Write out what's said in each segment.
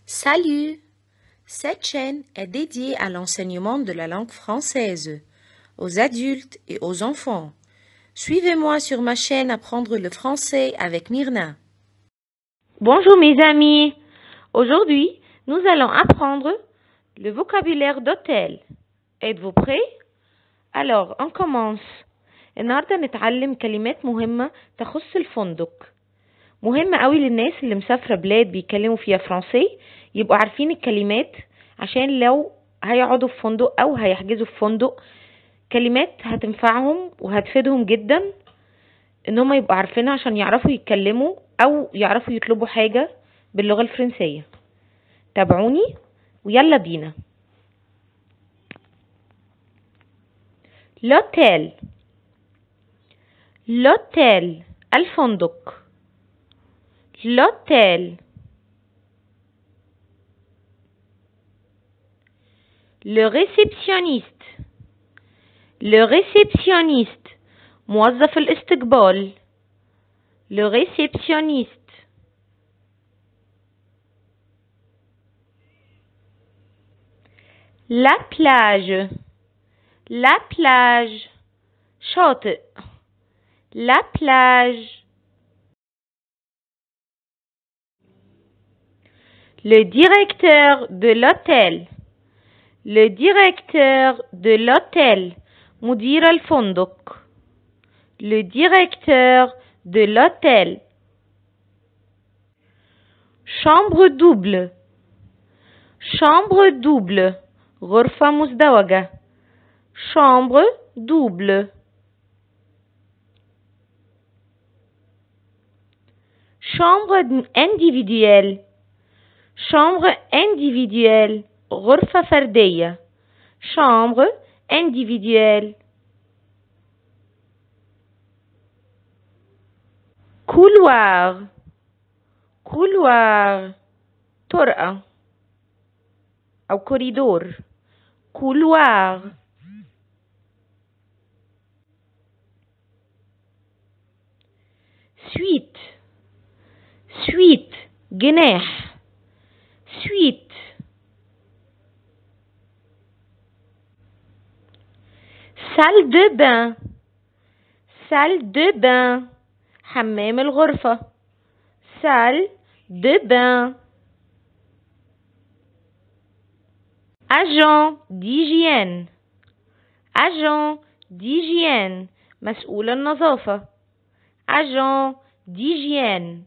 Salut! Cette chaîne est dédiée à l'enseignement de la langue française, aux adultes et aux enfants. Suivez-moi sur ma chaîne Apprendre le français avec Myrna. Bonjour mes amis. Aujourd'hui, nous allons apprendre le vocabulaire d'hôtel. Êtes-vous prêts؟ Alors, on commence. النهارده نتعلم كلمات مهمة تخص الفندق. مهم قوي للناس اللي مسافرة بلاد بيتكلموا فيها فرنسي يبقوا عارفين الكلمات عشان لو هيقعدوا في فندق او هيحجزوا في فندق كلمات هتنفعهم وهتفيدهم جدا ان هم يبقوا عارفينها عشان يعرفوا يتكلموا او يعرفوا يطلبوا حاجة باللغة الفرنسية. تابعوني ويلا بينا. l'hôtel l'hôtel الفندق l'hôtel le réceptionniste موظف الاستقبال le réceptionniste la plage شاطئ la plage le directeur de l'hôtel مدير الفندق le directeur de l'hôtel chambre double غرفة مزدوجة chambre double chambre individuelle غرفة فردية chambre individuelle couloir طرقة أو كوريدور couloir suite جناح suite salle de bain حمام الغرفة salle de bain agent d'hygiène مسؤول النظافة agent d'hygiène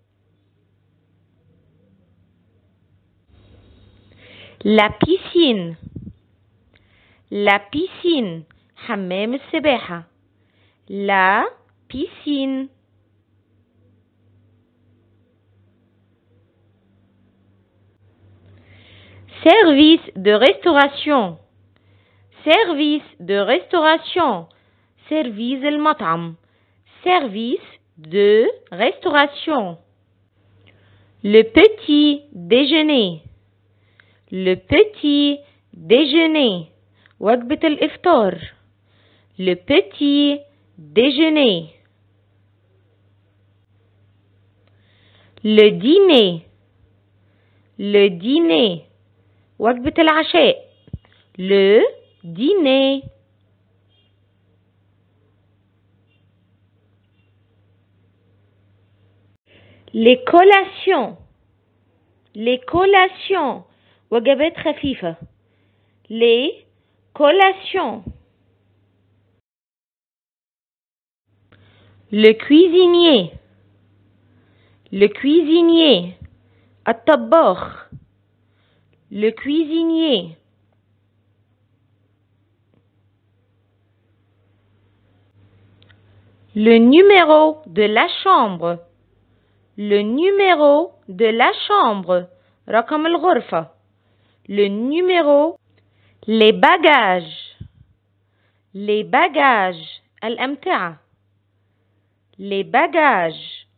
la piscine حمام السباحة la piscine service de restauration service المطعم service de restauration le petit déjeuner وجبة الإفطار le petit déjeuner le dîner وجبة العشاء le dîner les collations وجبات خفيفة les collations le cuisinier الطباخ le cuisinier le numéro de la chambre رقم الغرفة le numéro les bagages الأمتعة les bagages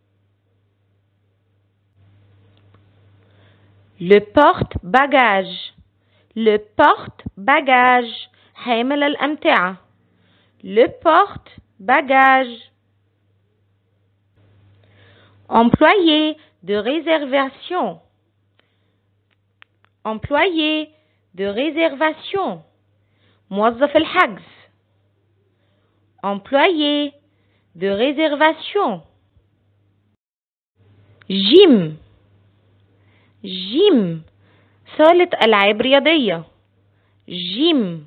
le porte-bagages حامل الأمتعة le porte-bagages employé de réservation employé de réservation موظف الحجز employé de réservation gym gym صالة ألعاب رياضية gym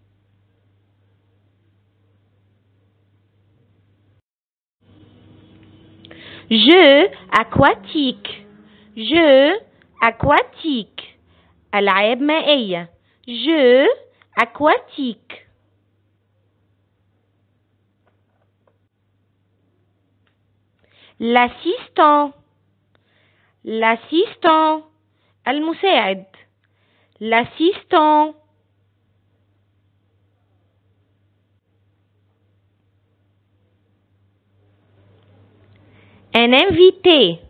jeu aquatique jeu aquatique ألعاب مائية jeu aquatique l'assistant l'assistant المساعد l'assistant un invité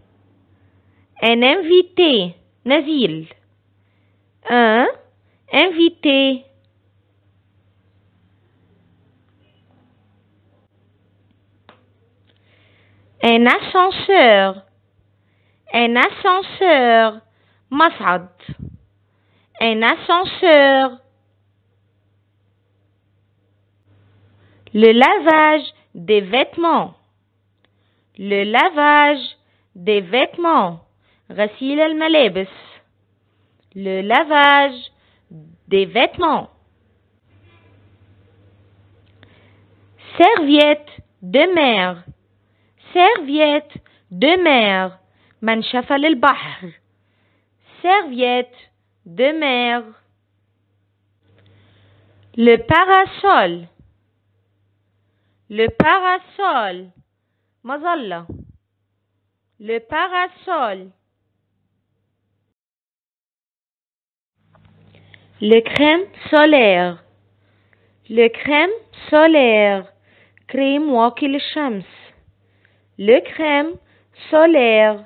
نزيل un invité un ascenseur مصعد un ascenseur le lavage des vêtements le lavage des vêtements غسيل الملابس le lavage des vêtements serviette de mer serviette de mer منشفة للبحر serviette de mer le parasol مظلة le parasol le crème solaire كريم واقي للشمس le crème solaire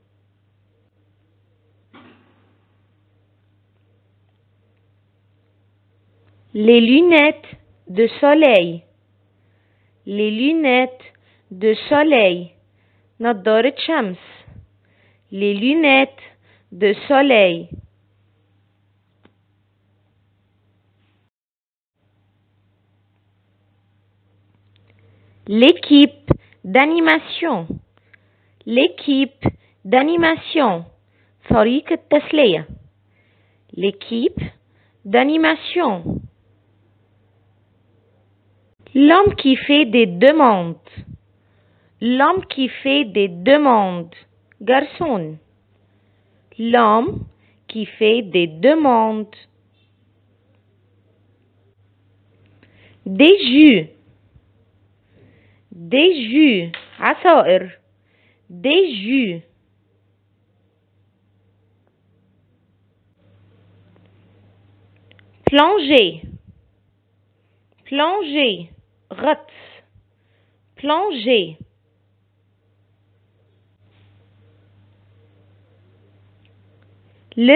les lunettes de soleil نظارة شمس les lunettes de soleil l'équipe d'animation فريق التسلية l'équipe d'animation l'homme qui fait des demandes garçon l'homme qui fait des demandes des jus عصائر des jus plonger غطس plonger le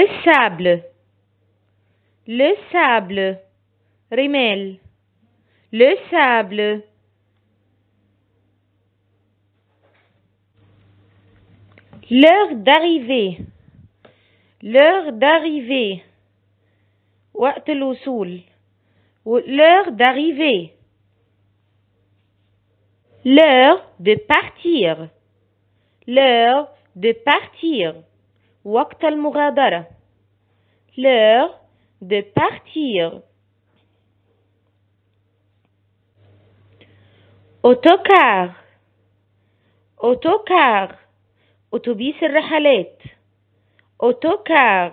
sable رمال le sable l'heure d'arrivée وقت الوصول l'heure d'arrivée l'heure de partir وقت المغادرة l'heure de partir autocar أتوبيس الرحلات autocar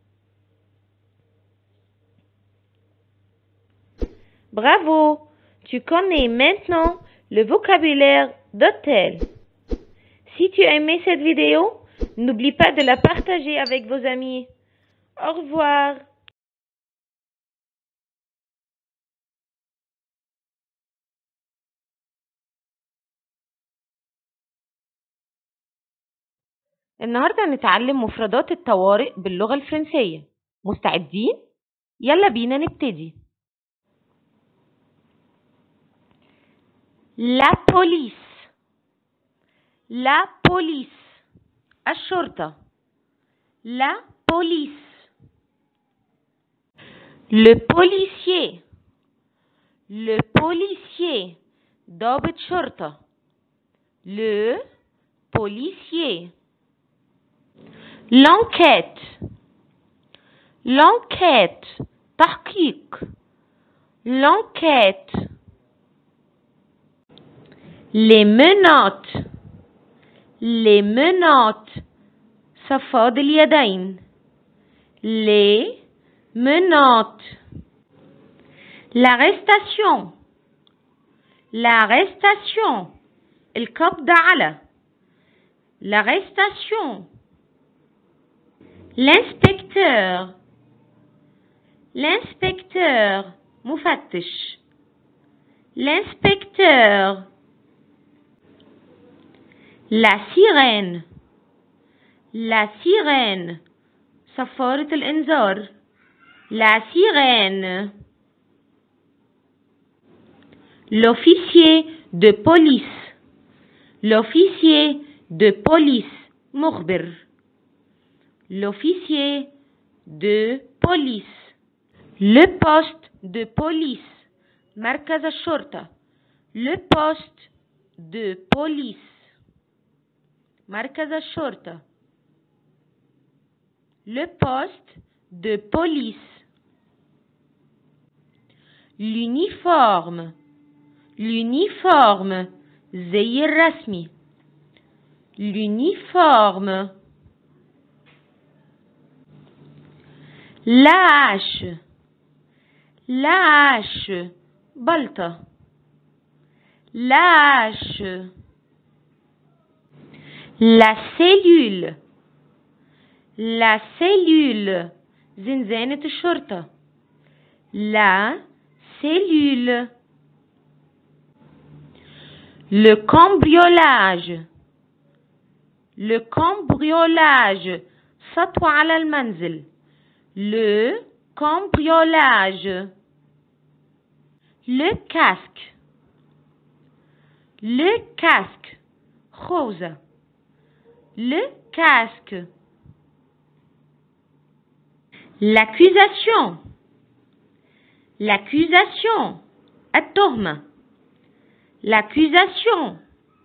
bravo, tu connais maintenant le vocabulaire d'hôtel. Si tu as aimé cette vidéo, n'oublie pas de la partager avec vos amis. Au revoir. النهاردة هنتعلم مفردات الطوارئ باللغة الفرنسية. مستعدين؟ يلا بينا نبتدي. La police الشرطة. La police Le policier. Le policier. ضابط شرطة. Le policier. L'enquête. L'enquête. تحقيق. L'enquête. Les menottes. Les menottes. صفاد اليدين. Les menottes. L'arrestation. L'arrestation. القبض على. L'arrestation. L'inspecteur. L'inspecteur. مفتش. L'inspecteur. La sirène. La sirène. صفارة الإنذار. La sirène. L'officier de police. L'officier de police. مخبر. L'officier de police. Le poste de police. مركز الشرطة. Le poste de police. مركز الشرطة. Le poste de police. L'uniforme. L'uniforme. زي الرسمي. L'uniforme. La hache. La hache. بلطة. La hache. La cellule. La cellule. زنزانة الشرطة. La cellule. Le cambriolage. Le cambriolage. سطو على المنزل. Le cambriolage. Le casque. Le casque. خوذة. Le casque. L'accusation. L'accusation. التهمة. L'accusation.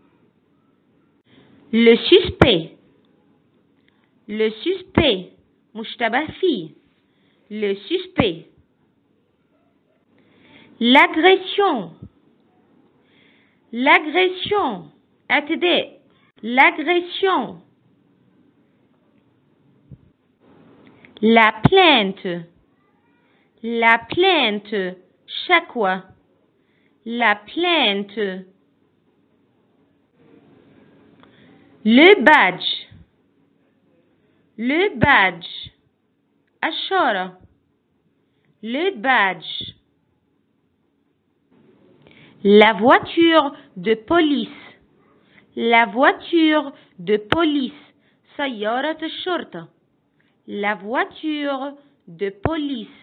Le suspect. Le suspect. مشتبه فيه. Le suspect. L'agression. L'agression. اعتداء. L'agression. La plainte. La plainte. شكوى. La plainte. Le badge. Le badge. الشارة. Le badge. La voiture de police. La voiture de police. سيارة الشرطة. La voiture de police.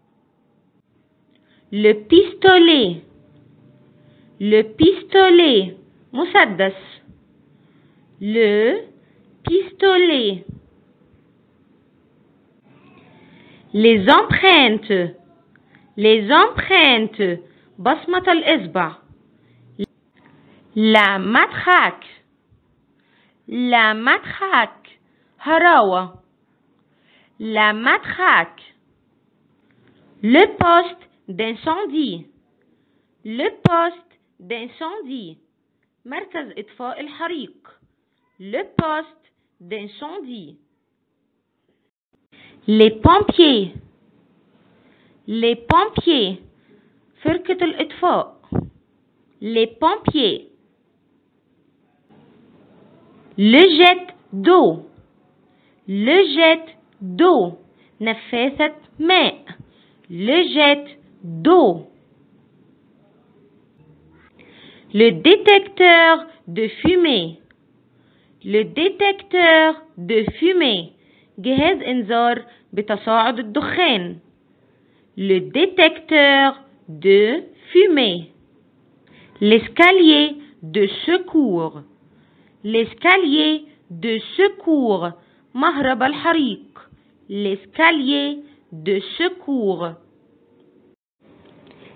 Le pistolet. Le pistolet. مسدس. Le pistolet. Les empreintes. Les empreintes. بصمة الإصبع. La matraque. La matraque. هراوة. La matraque. Le poste d'incendie. Le poste d'incendie. مركز إطفاء الحريق. Le poste d'incendie. Les pompiers. Les pompiers. فرقة الإطفاء. Les pompiers. Le jet d'eau. Le jet d'eau. نفاثة ماء. Le jet d'eau. Le détecteur de fumée. Le détecteur de fumée. جهاز إنذار بتصاعد الدخان. Le détecteur de fumée. L'escalier de secours. L'escalier de secours. مهرب الحريق. L'escalier de secours.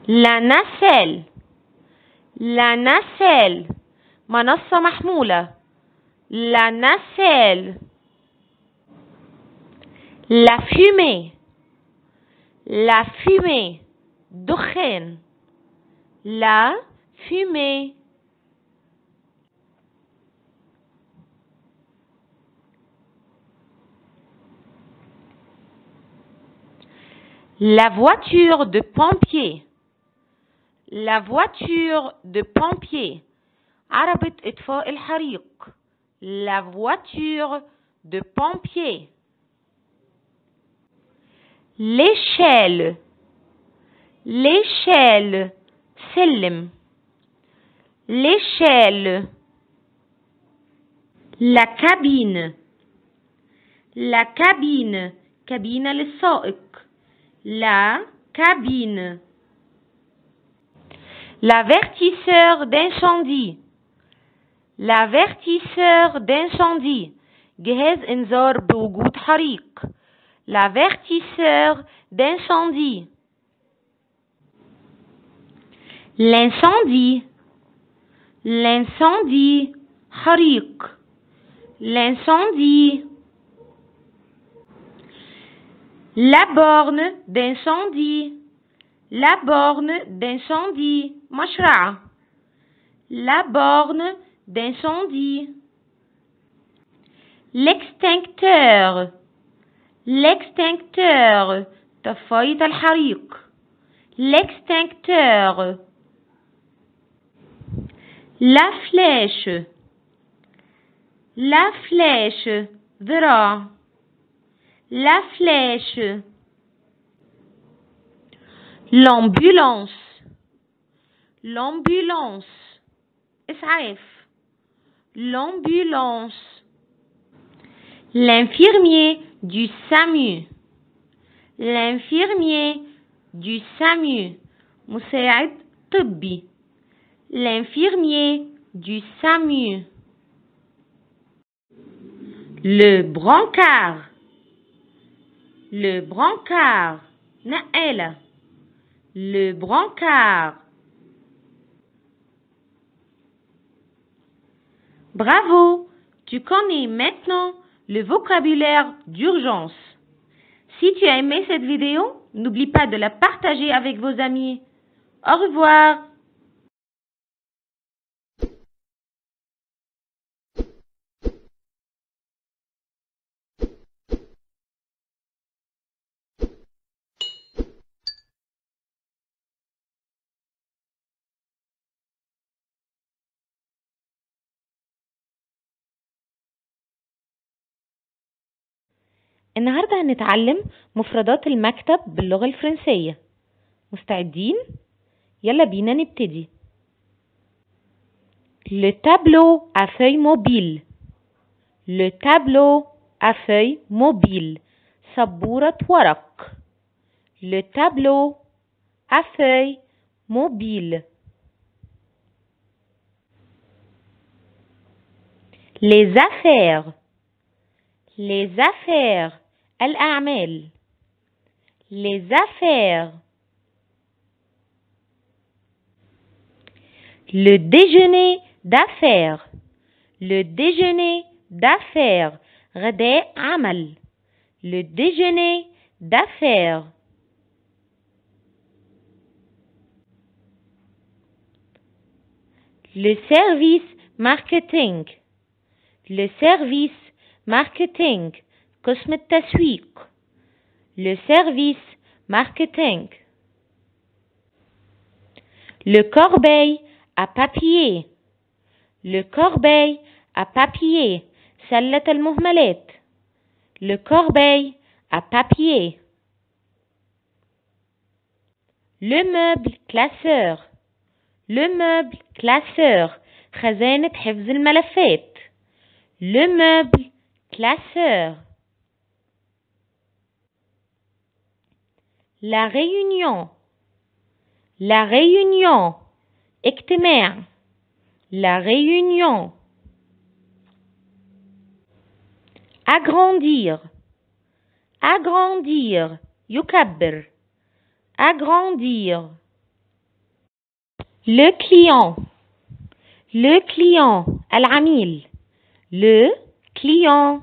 La nacelle. La nacelle. منصة محمولة. La nacelle. La fumée. La fumée. دخان. La fumée. La voiture de pompier. La voiture de pompier. عربة إطفاء الحريق. La voiture de pompier. L'échelle. L'échelle. سلم. L'échelle. La cabine. La cabine. كابينة للسائق. La cabine. L'avertisseur d'incendie. L'avertisseur d'incendie. جهاز إنذار بوجود حريق. L'avertisseur d'incendie. L'incendie. L'incendie. حريق. L'incendie. La borne d'incendie. La borne d'incendie. مشرعة. La borne d'incendie. L'extincteur. L'extincteur. طفاية الحريق. L'extincteur. La flèche. La flèche. ذراع. La flèche. L'ambulance. L'ambulance. إسعاف. L'ambulance. L'infirmier du SAMU. L'infirmier du SAMU. مساعد طبي. L'infirmier du SAMU. Le brancard. Le brancard. نقالة. Le brancard. Bravo! Tu connais maintenant le vocabulaire d'urgence. Si tu as aimé cette vidéo, n'oublie pas de la partager avec vos amis. Au revoir! النهاردة هنتعلم مفردات المكتب باللغة الفرنسية. مستعدين؟ يلا بينا نبتدي. Le tableau à feuille mobile. Le tableau à feuille mobile. سبورة ورق. Le tableau à feuille mobile. Les affaires. Les affaires. الأعمال. Les affaires. Le déjeuner d'affaires. Le déjeuner d'affaires. غداء عمل. Le déjeuner d'affaires. Le service marketing. Le service marketing. قسم التسويق. Le service marketing. Le corbeil à papier. Le corbeil à papier. سلة المهملات. Le corbeil à papier. Le meuble classeur. Le meuble classeur. خزانة حفظ الملفات. Le meuble classeur. La réunion. La réunion. اجتماع. La réunion. Agrandir. Agrandir. يكبر. Agrandir. Le client. Le client. العميل. Le client.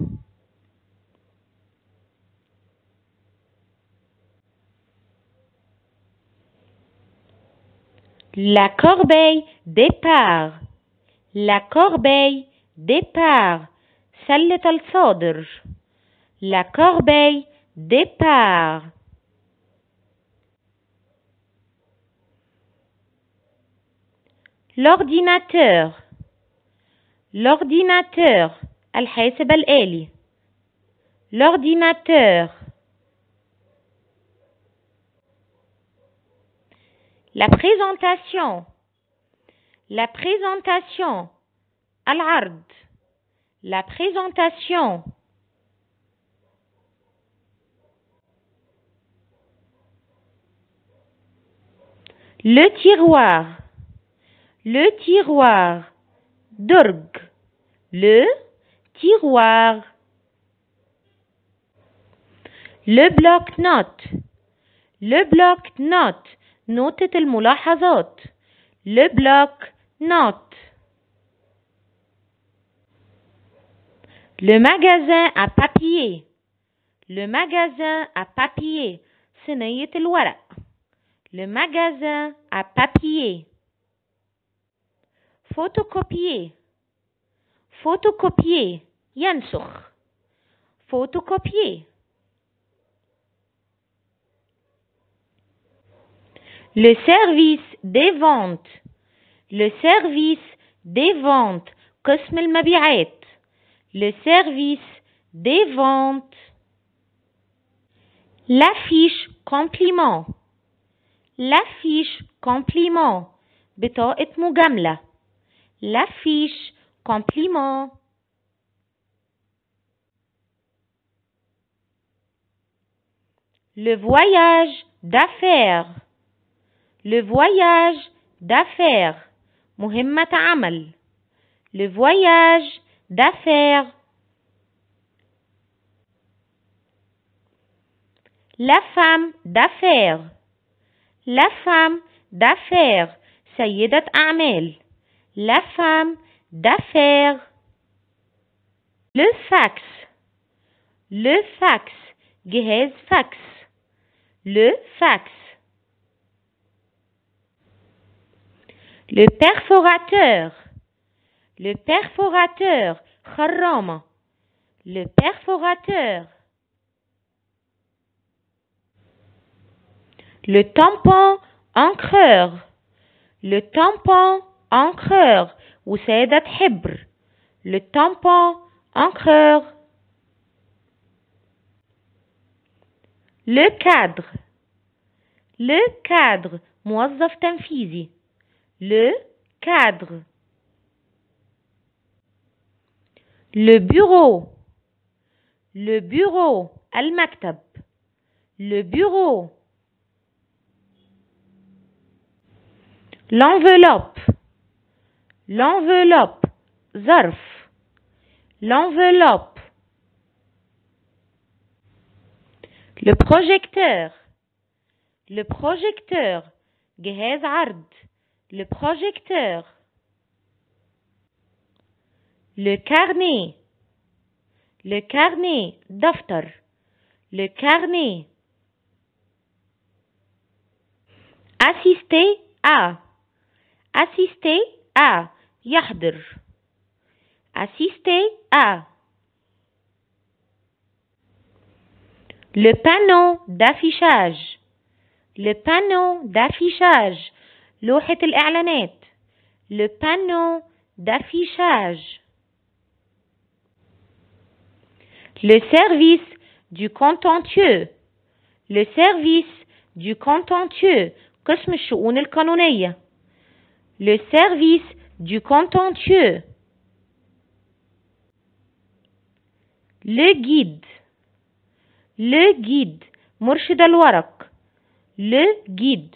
La corbeille départ. La corbeille départ. سلة الصادر. La corbeille départ. L'ordinateur. L'ordinateur. الحاسب الآلي. L'ordinateur. La présentation. La présentation. العرض. La présentation. Le tiroir. Le tiroir. درج. Le tiroir. Le bloc-notes. Le bloc-notes. نوتة الملاحظات. Le bloc-notes. Le magasin à papier. Le magasin à papier. صينية الورق. Le magasin à papier. Photocopier. Photocopier. ينسخ. Photocopier. Le service des ventes. Le service des ventes. قسم المبيعات. Le service des ventes. L'affiche compliment. L'affiche compliment. بطاقة مجاملة. L'affiche compliment. Le voyage d'affaires. Le voyage d'affaires. مهمة عمل. Le voyage d'affaires. La femme d'affaires. La femme d'affaires. سيدة أعمال. La femme d'affaires. Le fax. Le fax. جهاز fax. Le fax. Le perforateur. Le perforateur. خرامة. Le perforateur. Le tampon encreur. Le tampon encreur. وسادة حبر. Le tampon encreur. Le cadre. Le cadre. موظف تنفيذي. Le cadre. Le bureau. Le bureau. المكتب. Le bureau. L'enveloppe. L'enveloppe. ظرف. L'enveloppe. Le projecteur. Le projecteur. جهاز عرض. Le projecteur. Le carnet. Le carnet. دفتر. Le carnet. Assister à. Assister à. يحضر. Assister à. Le panneau d'affichage. Le panneau d'affichage. لوحة الإعلانات. Le panneau d'affichage. Le service du contentieux. Le service du contentieux. قسم الشؤون القانونية. Le service du contentieux. Le guide. Le guide. مرشد الورق. Le guide.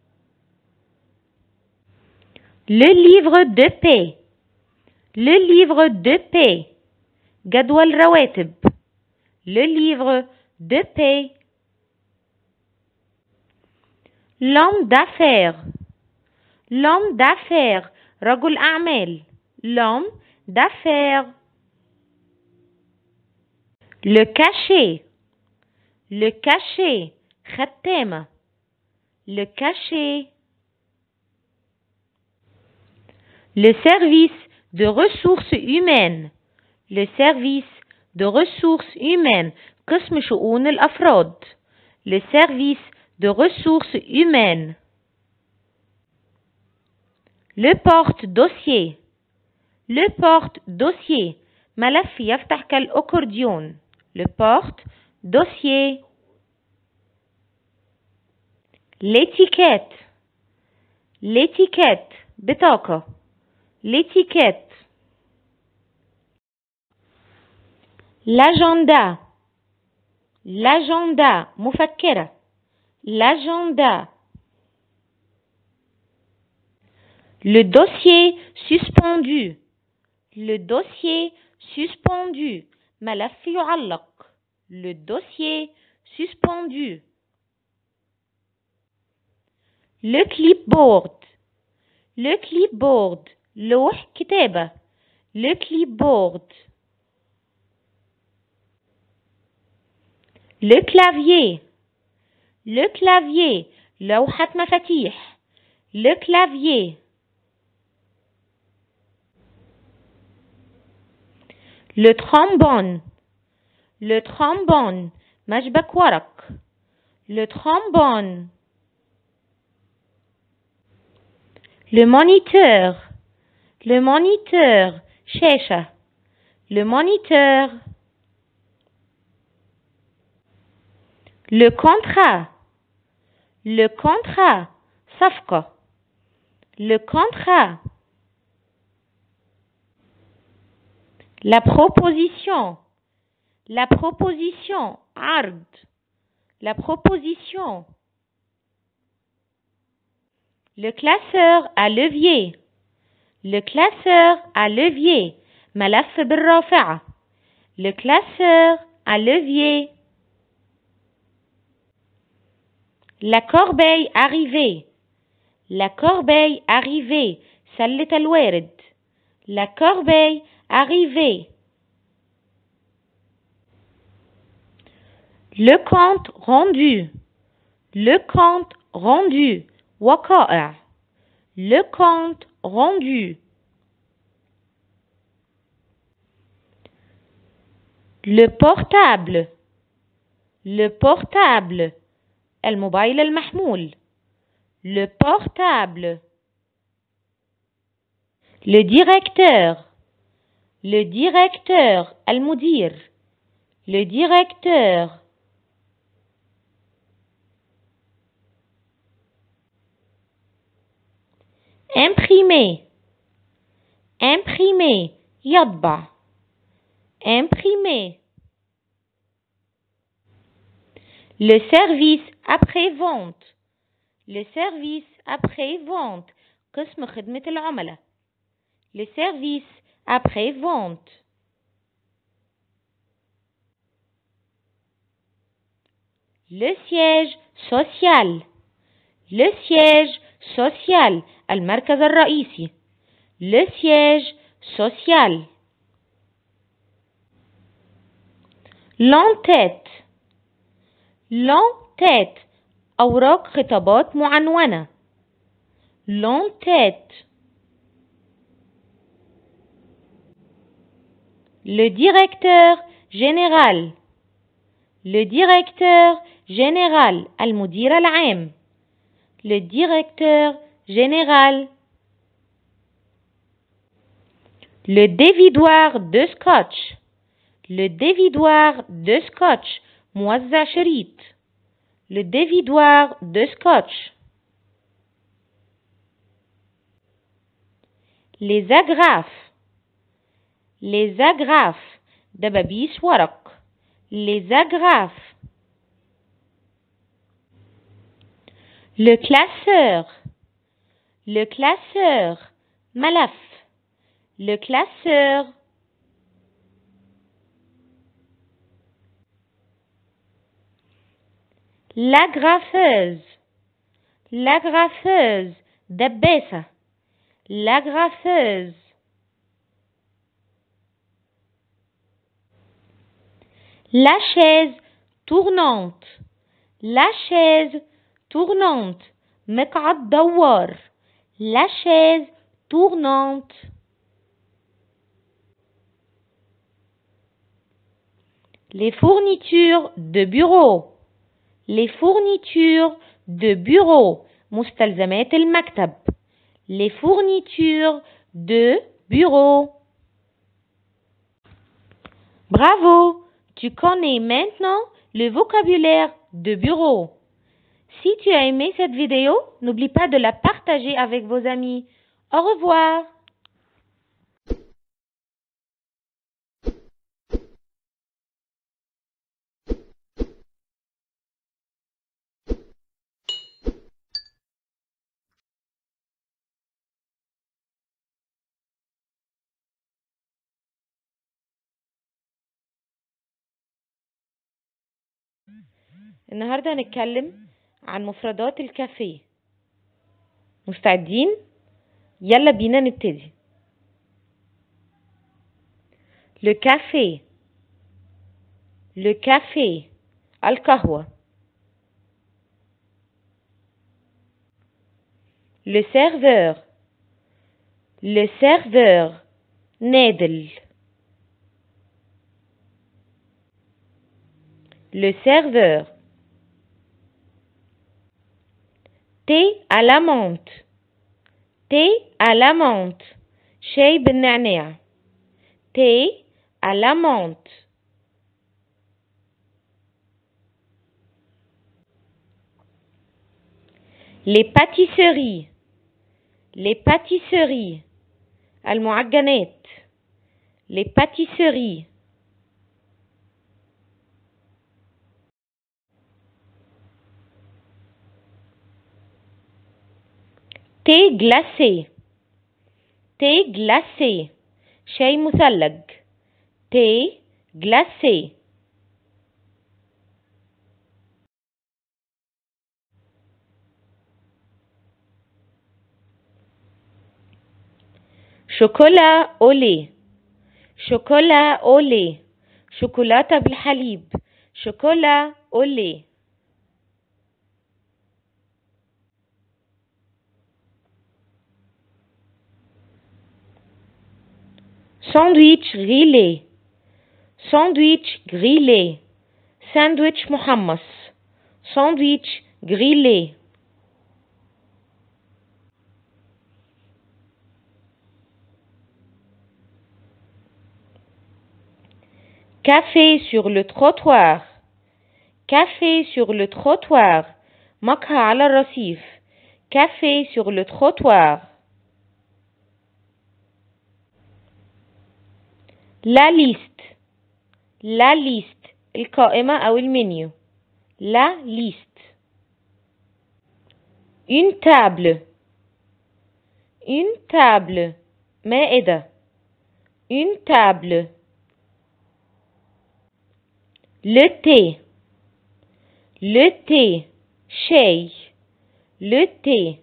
Le livre de paie. Le livre de paie. جدول رواتب. Le livre de paie. L'homme d'affaires. l'homme d'affaires رجل أعمال l'homme d'affaires le cachet ختامة le cachet le service de ressources humaines le service de ressources humaines قسم شؤون الأفراد le service de ressources humaines le porte-dossier ملف يفتح كالأكورديون le porte-dossier l'étiquette بطاقة l'étiquette l'agenda مفكرة l'agenda le dossier suspendu ملف يعلق le dossier suspendu le clipboard لوح كتابة le clipboard le clavier لوحة مفاتيح le clavier le trombone مشبك ورق le trombone le moniteur شاشة le moniteur le contrat صفقة le contrat la proposition عرض la proposition le classeur à levier ملف بالرافعة le classeur à levier la corbeille arrivée سلة الوارد la corbeille arrivée le compte rendu وقائع le compte rendu le portable الموبايل المحمول le portable le directeur المدير le directeur imprimer يطبع imprimer le service après-vente قسم خدمة العملاء le service après-vente le siège social المركز الرئيسي le siège social l'entête أوراق خطابات معنونة l'entête le directeur général المدير العام le directeur général le dévidoir de scotch موزع شريط le dévidoir de scotch les agrafes دبابيس ورق les agrafes le classeur ملف le classeur l'agrafeuse دباسة. l'agrafeuse. La chaise tournante. La chaise tournante. مقعد دوار. La chaise tournante. Les fournitures de bureau. Les fournitures de bureau. مستلزمات المكتب. Les fournitures de bureau. Bravo! Tu connais maintenant le vocabulaire de bureau. Si tu as aimé cette vidéo, n'oublie pas de la partager avec vos amis. Au revoir! النهاردة هنتكلم عن مفردات الكافيه. مستعدين؟ يلا بينا نبتدي. Le café. Le café. القهوة. Le serveur. Le serveur. نادل. Le serveur. Thé à la menthe. Thé à la menthe. شاي بالنعناع. Thé à la menthe. Les pâtisseries. Les pâtisseries. المعجنات. Les pâtisseries. Thé glacé. Thé glacé. شاي مثلج. Thé glacé. chocolat au lait. chocolat au lait. شوكولاتة بالحليب. chocolat au lait. sandwich grillé. sandwich grillé. sandwich محمص. sandwich grillé. café sur le trottoir. café sur le trottoir. مقهى على الرصيف. café sur le trottoir. la liste. la liste. القائمة أو المنيو. la liste. une table. une table. مائدة. une table. le thé. le thé. شاي. le thé.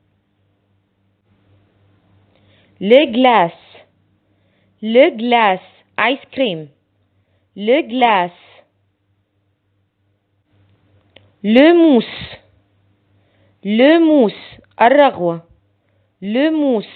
le glace. le glace. ice cream. le glace. le mousse. le mousse. الرغوة. le mousse.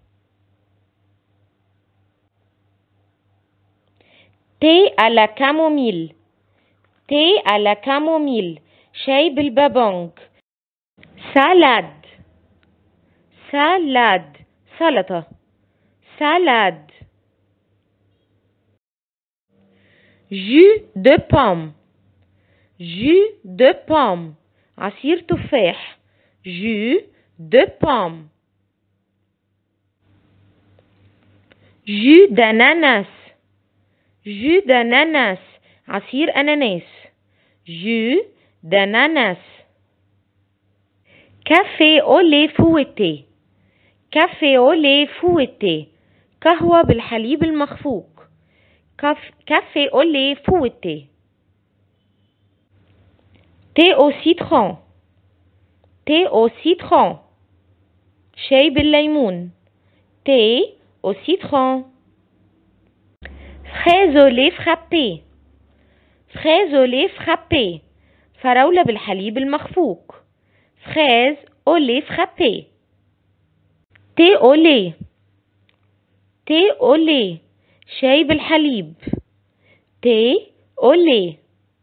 thé à la camomille. thé à la camomille. شاي بالبابونج. salade. salade. سلطة. salade. jus de pomme. jus de pomme. عصير تفاح. jus de pomme. jus d'ananas. jus d'ananas. عصير أناناس. jus d'ananas. café au lait fouetté. café au lait fouetté. قهوة بالحليب المخفوق. café au lait fouetté. thé au citron. thé au citron. شاي بالليمون. thé au citron. fraises au lait frappé. fraises au lait frappé. فراولة بالحليب المخفوق. fraises au lait frappé. thé au lait. thé au lait. شاي بالحليب. thé au lait.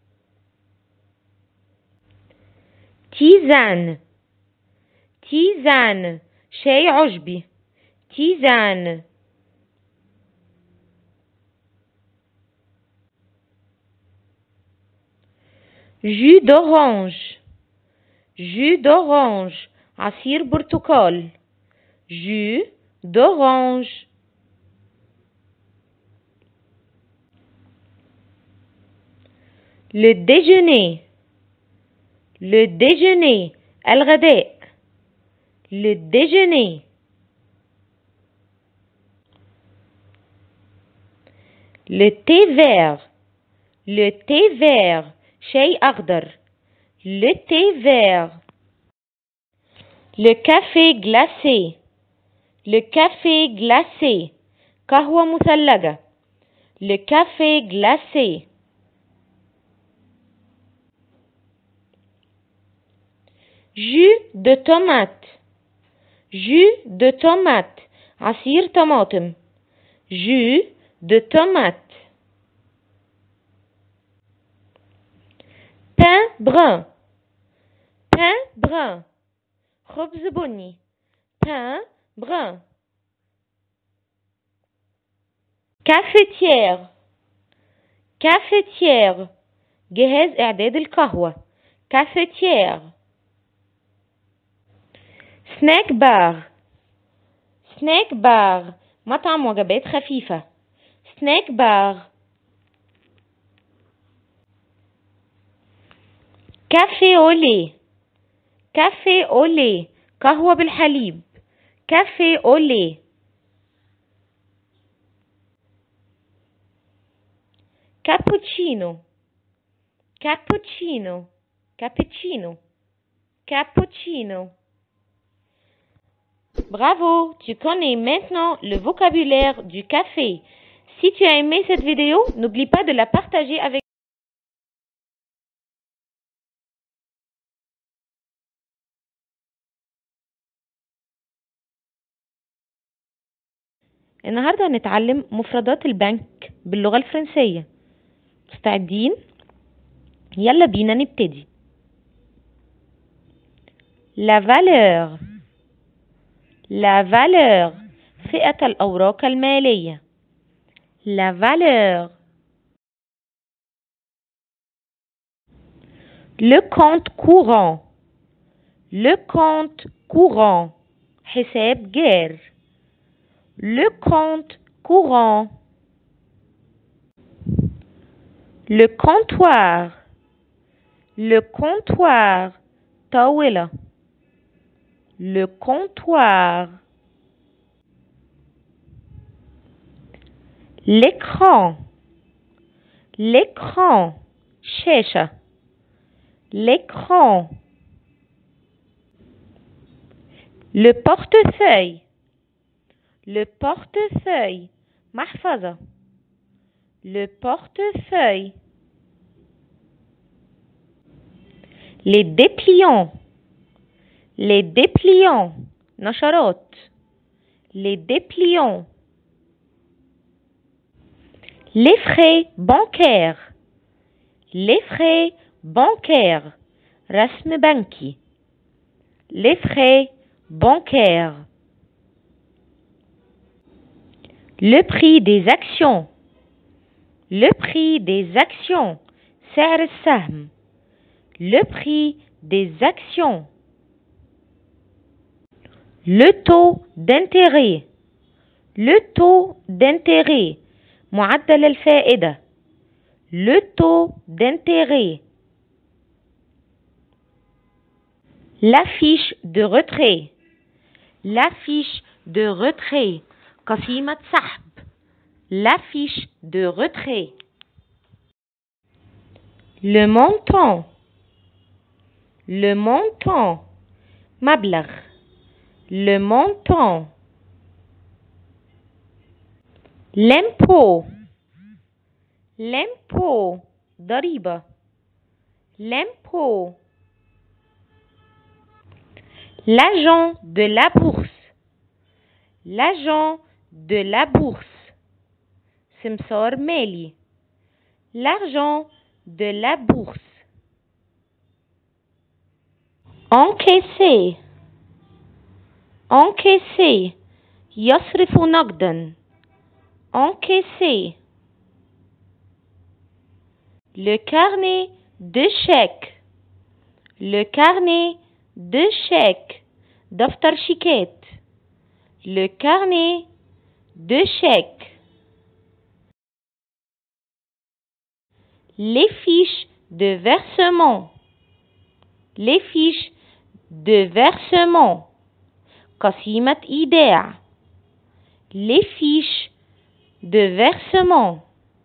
tisane. tisane. شاي عشبي. tisane. jus d'orange. jus d'orange. عصير برتقال. jus d'orange. le déjeuner. le déjeuner. الغداء. le déjeuner. le thé vert. le thé vert. شاي أخضر. le thé vert. le café glacé. le café glacé. قهوة مثلجة. le café glacé. jus de tomate. jus de tomate. عصير طماطم. jus de tomate. pain brun. pain brun. خبز بني. pain brun. cafetière. cafetière. جهاز إعداد القهوة. cafetière. snack bar. snack bar. مطعم وجبات خفيفة. snack bar. café au lait. café au lait. قهوة بالحليب. café au lait. cappuccino. cappuccino. cappuccino. cappuccino. Bravo, tu connais maintenant le vocabulaire du café. Si tu as aimé cette vidéo, n'oublie pas de la partager avec النهاردة هنتعلم مفردات البنك باللغة الفرنسية. مستعدين؟ يلا بينا نبتدي. La valeur. La valeur. فئة الأوراق المالية. La valeur. Le compte courant. Le compte courant. حساب جار. Le compte courant. Le comptoir. Le comptoir. طاولة. Le comptoir. L'écran. L'écran. شاشة. L'écran. Le portefeuille. Le portefeuille. محفظة. Le portefeuille. Les dépliants. Les dépliants. نشرات. Les dépliants. Les frais bancaires. Les frais bancaires. رسم بنكي. Les frais bancaires. Le prix des actions. Le prix des actions. سعر السهم. Le prix des actions. Le taux d'intérêt. Le taux d'intérêt. معدل الفائدة. Le taux d'intérêt. La fiche de retrait. La fiche de retrait. قسيمة سحب. La fiche de retrait. Le montant. Le montant. مبلغ. le montant, l'impôt, l'impôt, ضريبة, l'impôt, l'agent de la bourse, l'agent de la bourse, سمسار مالي, l'argent de la bourse, encaisser, encaisser, يصرف نقدا, encaisser, le carnet de chèques, le carnet de chèques, دفتر شيكات, le carnet de chèques, les fiches de versement, les fiches de versement, قسيمة إيداع, les fiches de versement,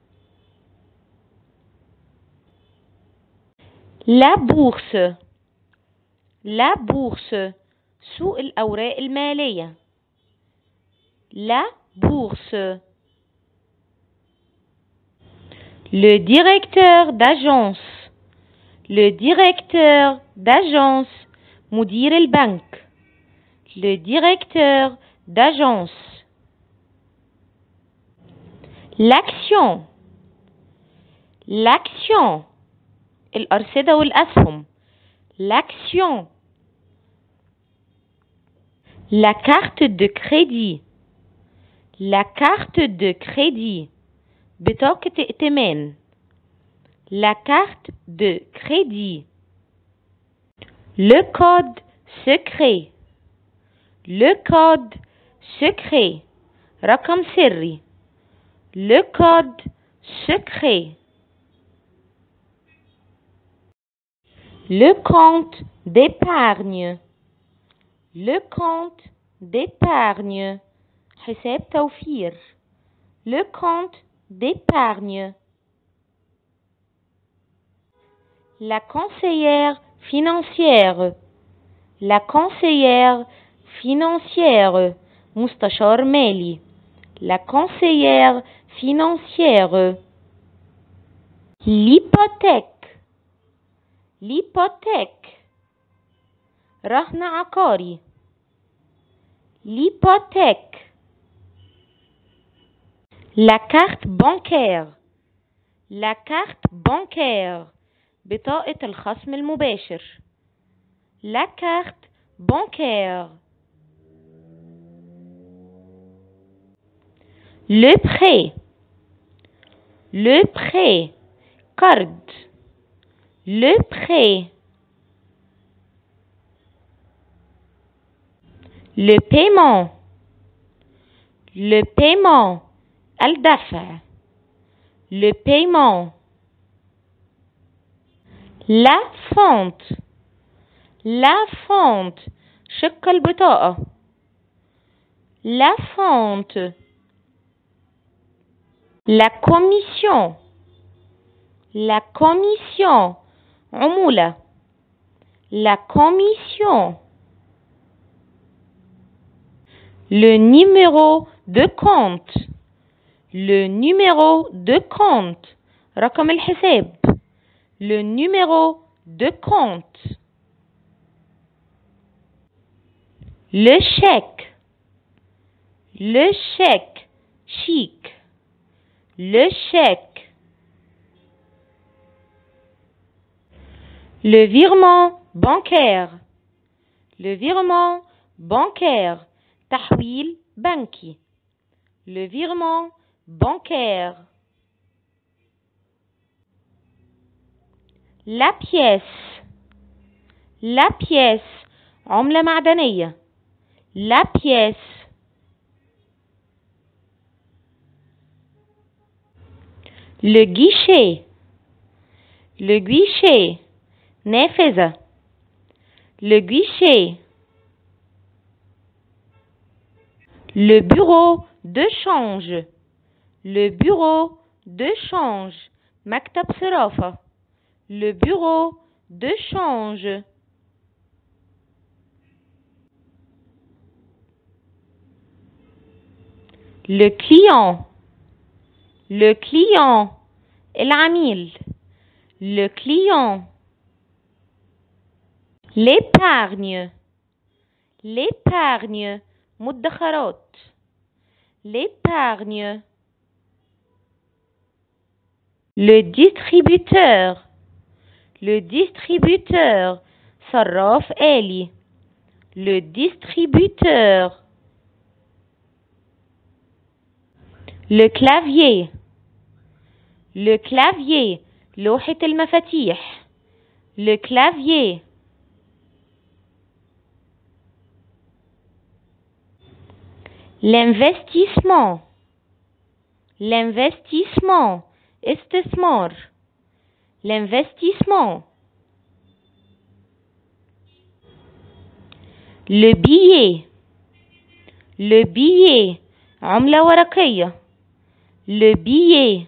la bourse, la bourse, سوق الأوراق المالية, la bourse, le directeur d'agence, le directeur d'agence, مدير البنك, le directeur d'agence, l'action, l'action, الأرصدة والأسهم, l'action, la carte de crédit, la carte de crédit, بطاقة ائتمان, la carte de crédit, le code secret, le code secret, رقم سري, le code secret, le compte d'épargne, le compte d'épargne, حساب توفير, le compte d'épargne, la conseillère financière, la conseillère financière, مستشار مالي, la conseillère financière, l'hypothèque, l'hypothèque, رهن عقاري, l'hypothèque, la carte bancaire, la carte bancaire, بطاقة الخصم المباشر, la carte bancaire, le prêt, le prêt, قرض, le prêt, le paiement, le paiement, الدفع, le paiement, la fente, la fente, شق البطاقة, la fente, la commission, la commission, عمولة, la commission, le numéro de compte, le numéro de compte, رقم الحساب, le numéro de compte, le chèque, le chèque, chic, le chèque, le virement bancaire, le virement bancaire, تحويل بنكي, le virement bancaire, la pièce, la pièce, عملة معدنية, la pièce, le guichet, le guichet, نافذة, le guichet, le bureau de change, le bureau de change, مكتب صرافة, le bureau de change, le client, le client, العميل, le client, l'épargne, l'épargne, مدخرات, l'épargne, le distributeur, le distributeur, صراف آلي, le distributeur, le clavier, le clavier, لوحة المفاتيح, le clavier, l'investissement, l'investissement, استثمار, l'investissement, le billet, le billet, عملة ورقية, le billet,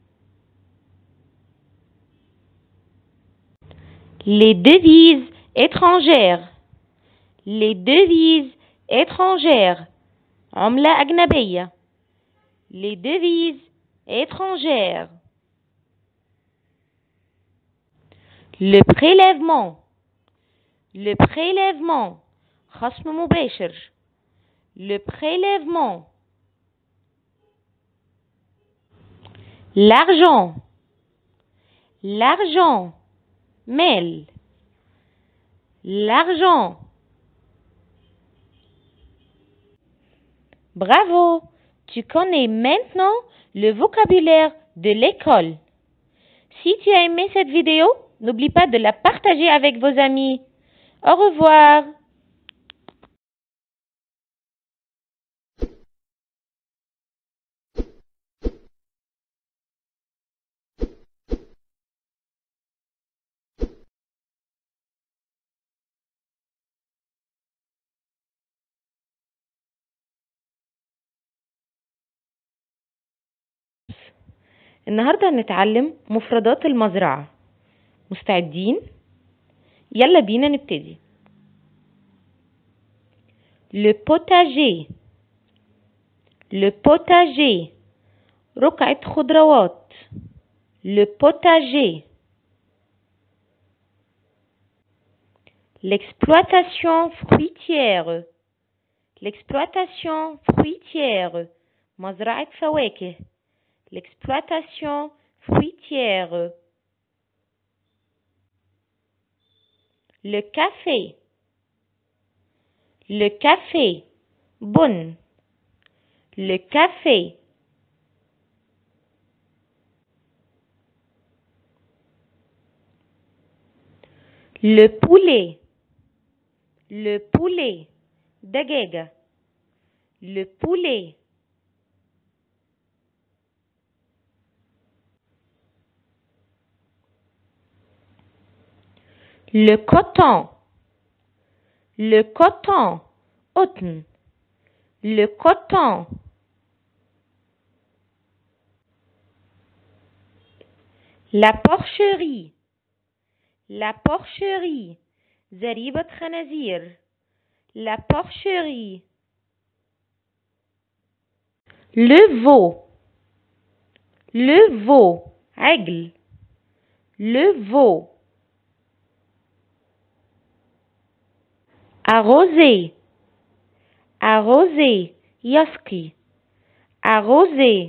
les devises étrangères, les devises étrangères, عملة أجنبية, les devises étrangères, le prélèvement, le prélèvement, خصم مباشر, le prélèvement, l'argent, l'argent, مال, l'argent. Bravo, tu connais maintenant le vocabulaire de l'école. Si tu as aimé cette vidéo, n'oublie pas de la partager avec vos amis. Au revoir. النهاردة هنتعلم مفردات المزرعة. مستعدين؟ يلا بينا نبتدي. Le potager, le potager, رقعة خضروات. Le potager. L'exploitation fruitière, l'exploitation fruitière, مزرعة فواكه. L'exploitation fruitière. Le café, le café, بن. Le café. Le poulet, le poulet, دجاجة. Le poulet. Le coton, le coton, قطن. Le coton. La porcherie, la porcherie, زريبة خنازير. La porcherie. Le veau, le veau, عجل. Le veau. Arroser, arroser, يسقي. Arroser.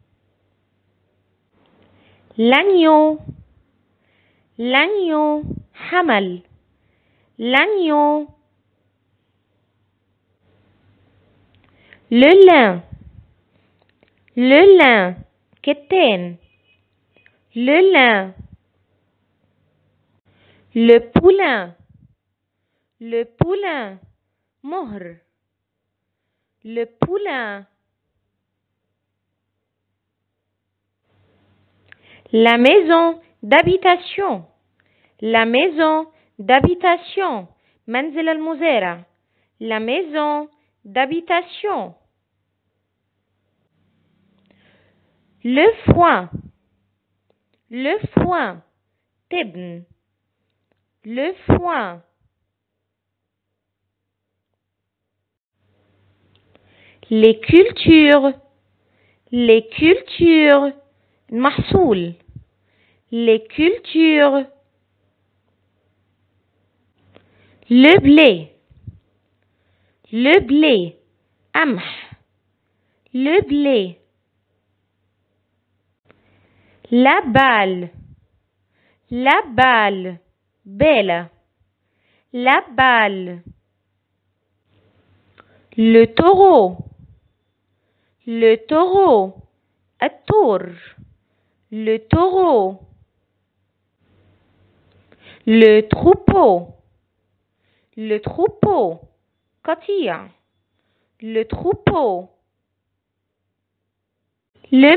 L'agneau, l'agneau, حمل. L'agneau. Le lin, le lin, كتان. Le lin. Le poulain, le poulain, مهر. Le poulain. La maison d'habitation, la maison d'habitation, منزل المزارع. La maison d'habitation. Le foin, le foin, تبن. Le foin. Les cultures les cultures المحصول les cultures le blé قمح le blé la balle بيلة la balle le taureau الثور le taureau le troupeau قطيع le troupeau le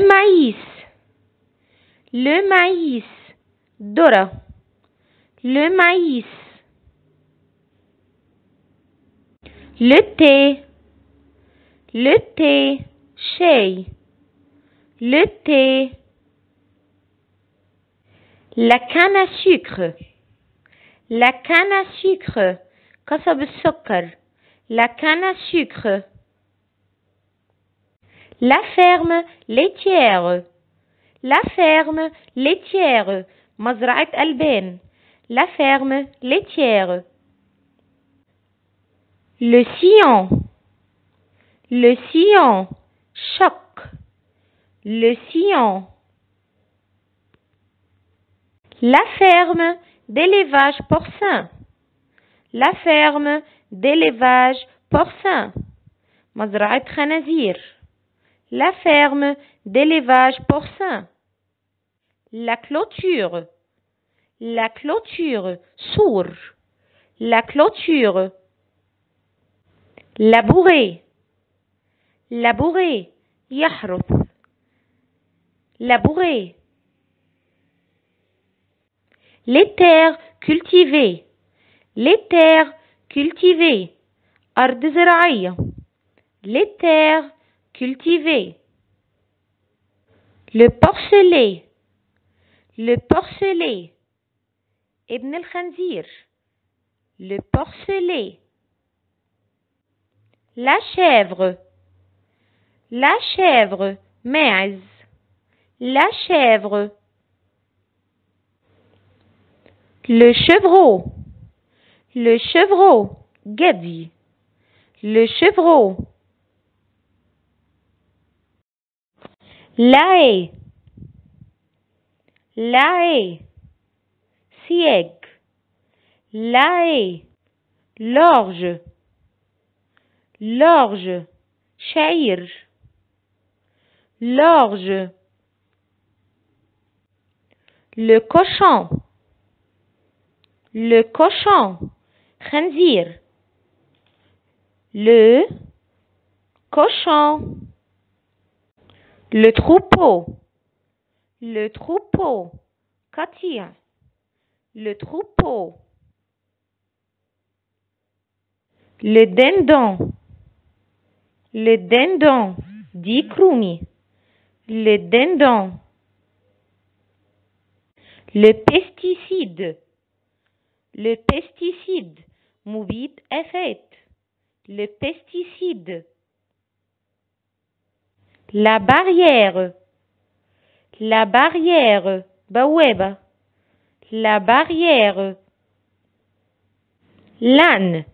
maïs ذرة le maïs le thé شاي le thé la canne à sucre قصب السكر la canne à sucre la ferme laitière مزرعة ألبان la ferme laitière le sillon choc le sillon la ferme d'élevage porcin مزرعة خنازير la ferme d'élevage porcin la clôture سور la clôture labourer يحرث labourer les terres cultivées أرض زراعية les terres cultivées le porcelet ابن الخنزير le porcelet la chèvre ماعز la chèvre le chevreau جدي le chevreau la haie siège la haie l'orge شعير l'orge le cochon خنزير le cochon le troupeau قطيع le troupeau le dindon ديك رومي le dindon le pesticide مبيد آفات le pesticide la barrière بوابة la barrière l'âne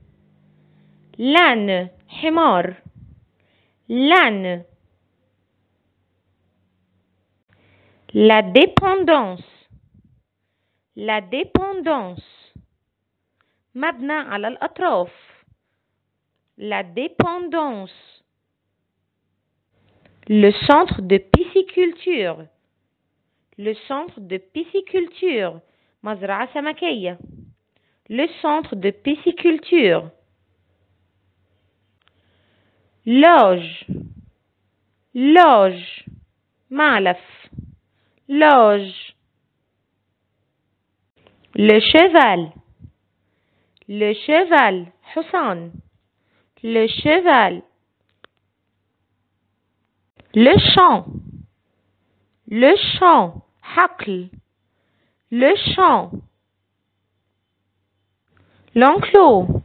حمار l'âne la dépendance مبنى على الأطراف la dépendance le centre de pisciculture مزرعة سمكية le centre de pisciculture loge معلف loge le cheval حصان le cheval le champ حقل le champ l'enclos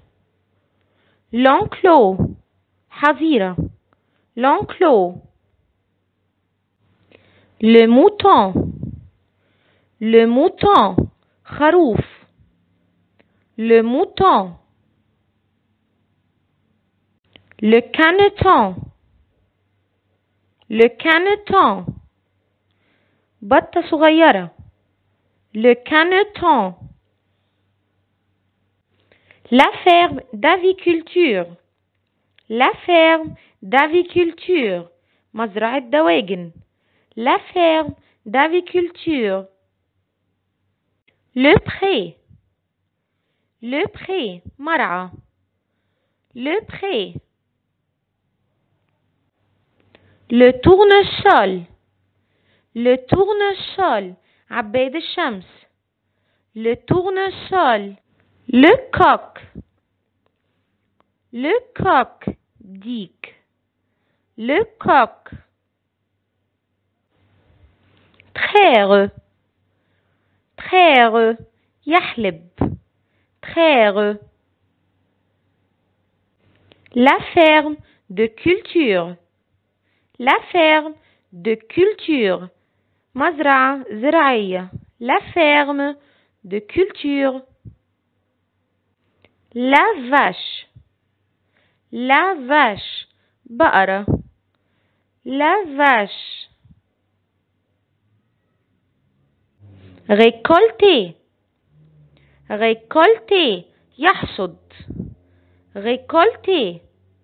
حظيرة l'enclos Le mouton. Le mouton. خروف. Le mouton. Le caneton. Le caneton. بطة صغيرة. Le caneton. La ferme d'aviculture. La ferme d'aviculture. مزرعة دواجن. La ferme d'aviculture. Le pré. Le pré. مرعى. Le pré. Le tournesol. Le tournesol. عباد الشمس. Le tournesol. Le coq. Le coq. ديك. Le coq. Traire. Traire. يحلب. Traire. La ferme de culture. La ferme de culture. مزرعة زراعية. La ferme de culture. La vache. La vache. بقرة. La vache. Récolter. Récolter. يحصد. Récolter.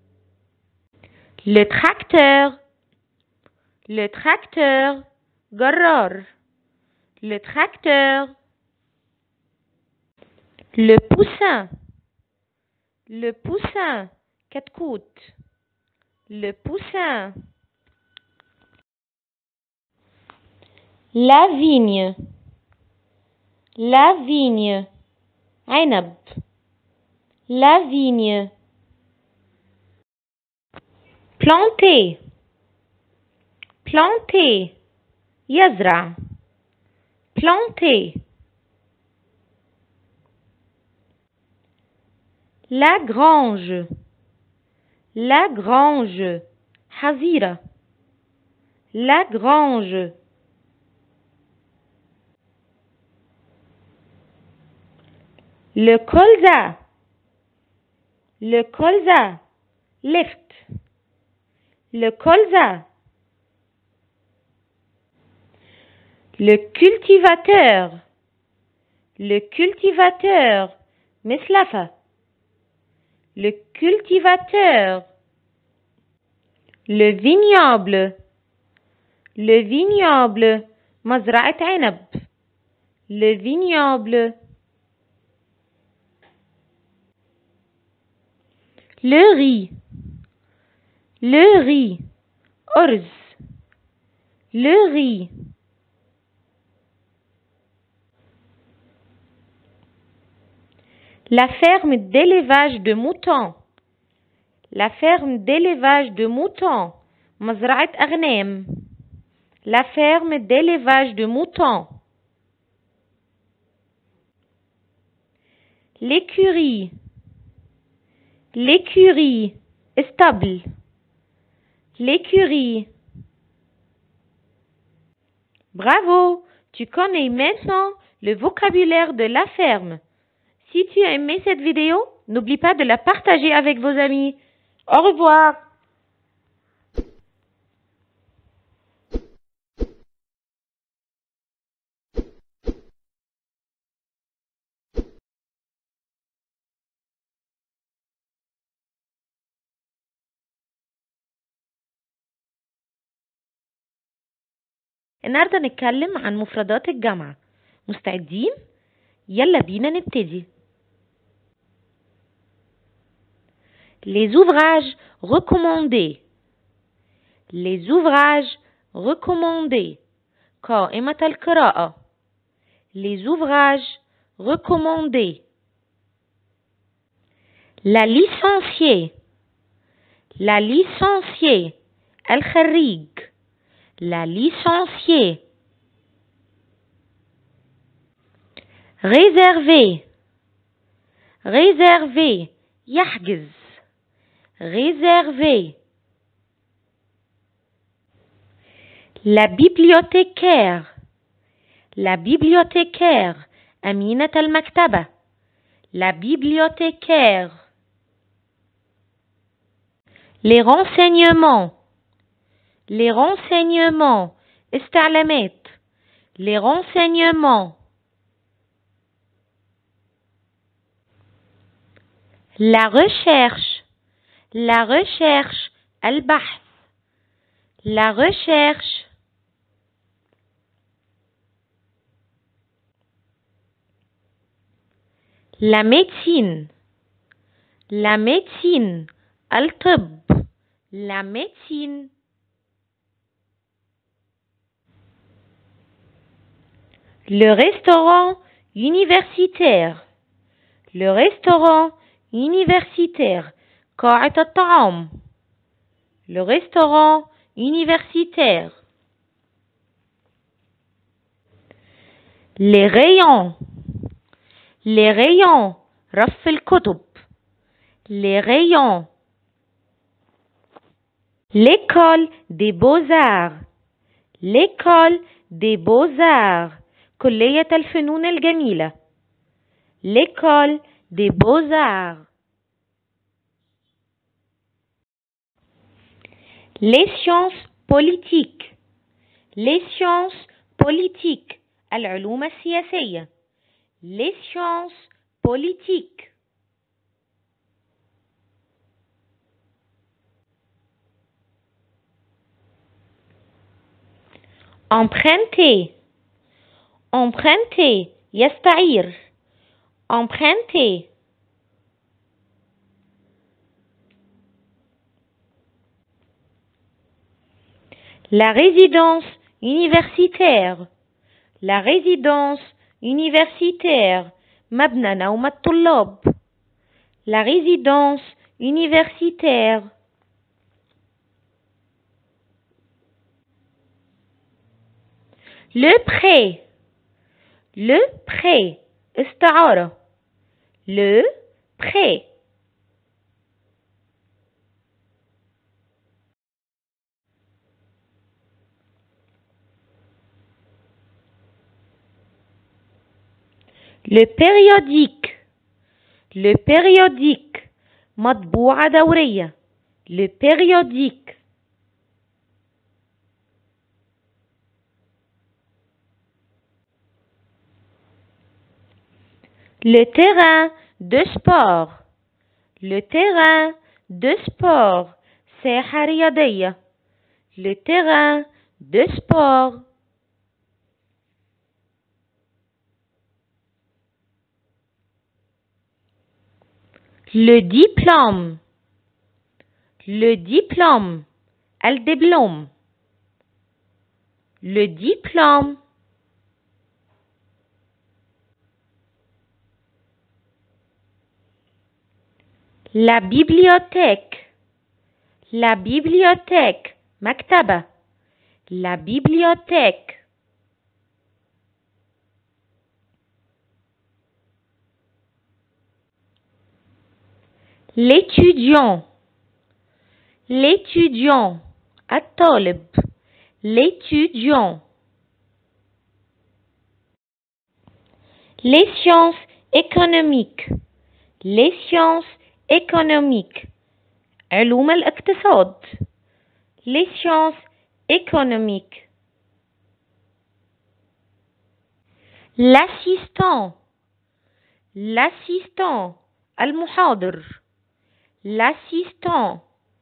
Le tracteur. Le tracteur. جرار. Le tracteur. Le poussin. Le poussin. كتكوت. Le poussin. La vigne. La vigne. عنب. La vigne. Planter. Planter. يزرع. Planter. La grange. La grange. حظيرة. La grange. Le colza. Le colza. Lift. Le colza. Le cultivateur. Le cultivateur. مسلفة. Le cultivateur. Le vignoble. Le vignoble. مزرعة عنب. Le vignoble. Le riz. Le riz. أرز. Le riz. La ferme d'élevage de moutons. La ferme d'élevage de moutons. مزرعة أغنام. La ferme d'élevage de moutons. L'écurie. L'écurie. Stable. L'écurie. Bravo! Tu connais maintenant le vocabulaire de la ferme. Si tu as aimé cette vidéo, n'oublie pas de la partager avec vos amis. Au revoir! النهارده نتكلم عن مفردات الجامعة. مستعدين؟ يلا بينا نبتدي. Les ouvrages recommandés. Les ouvrages recommandés. قائمة القراءة. Les ouvrages recommandés. La licenciée. La licenciée. الخريج. La licenciée. Réservé. Réservé. يحجز. Réservé. La bibliothécaire. La bibliothécaire. أمينة المكتبة. La bibliothécaire. Les renseignements. Les renseignements. استعلامات. Les renseignements. La recherche. La recherche. البحث. La recherche. La médecine. La médecine. الطب. La médecine. Le restaurant universitaire. Le restaurant universitaire. قاعة الطعام. Le restaurant universitaire. Les rayons. Les rayons. رف الكتب. Les rayons. L'école des beaux-arts. L'école des beaux-arts. كلية الفنون الجميلة. L'école des beaux-arts. Les sciences politiques. Les sciences politiques. العلوم السياسية. Les sciences politiques. Emprunter. Emprunter. يستعير. Emprunter. La résidence universitaire. La résidence universitaire. مبنى نوم الطلاب. La résidence universitaire. Le prêt. Le prêt. استعارة. Le prêt. Le périodique. Le périodique. مطبوعة دورية. Le périodique. Le terrain de sport. Le terrain de sport. ساحة رياضية. Le terrain de sport. Le diplôme. Le diplôme. الدبلوم. Le diplôme. La bibliothèque. La bibliothèque. مكتبة. La bibliothèque. L'étudiant. L'étudiant. الطالب. L'étudiant. Les sciences économiques. Les sciences économiques. علوم الاقتصاد. Les sciences économiques. L'assistant. L'assistant. المحاضر. L'assistant.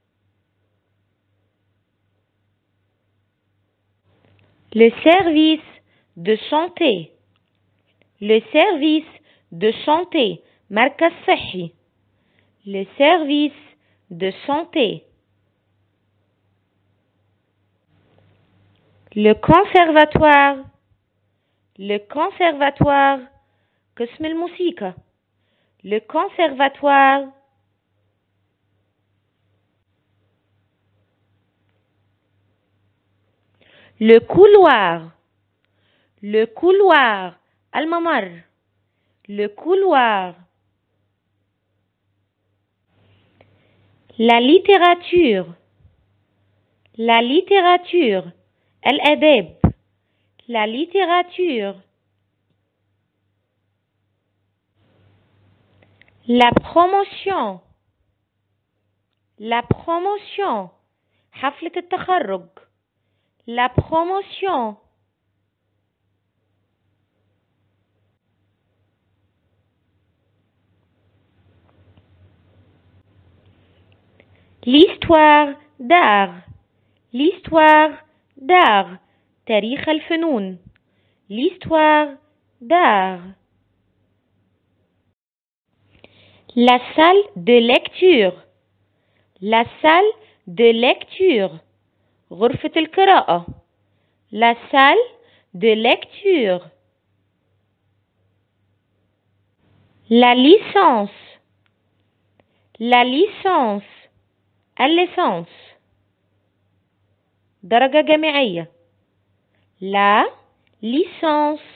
Le service de santé. Le service de santé. مركز صحي. Le service de santé. Le conservatoire. Le conservatoire. قسم الموسيقى. Le conservatoire. Le couloir. Le couloir. الممر. Le couloir. La littérature. La littérature. الآداب. La littérature. La promotion. La promotion. حفلة التخرج. La promotion. L'histoire d'art. L'histoire d'art. تاريخ الفنون. L'histoire d'art. La salle de lecture. La salle de lecture. غرفة القراءة. La salle de lecture. La licence. La licence. الليسانس. درجة جامعية. La licence.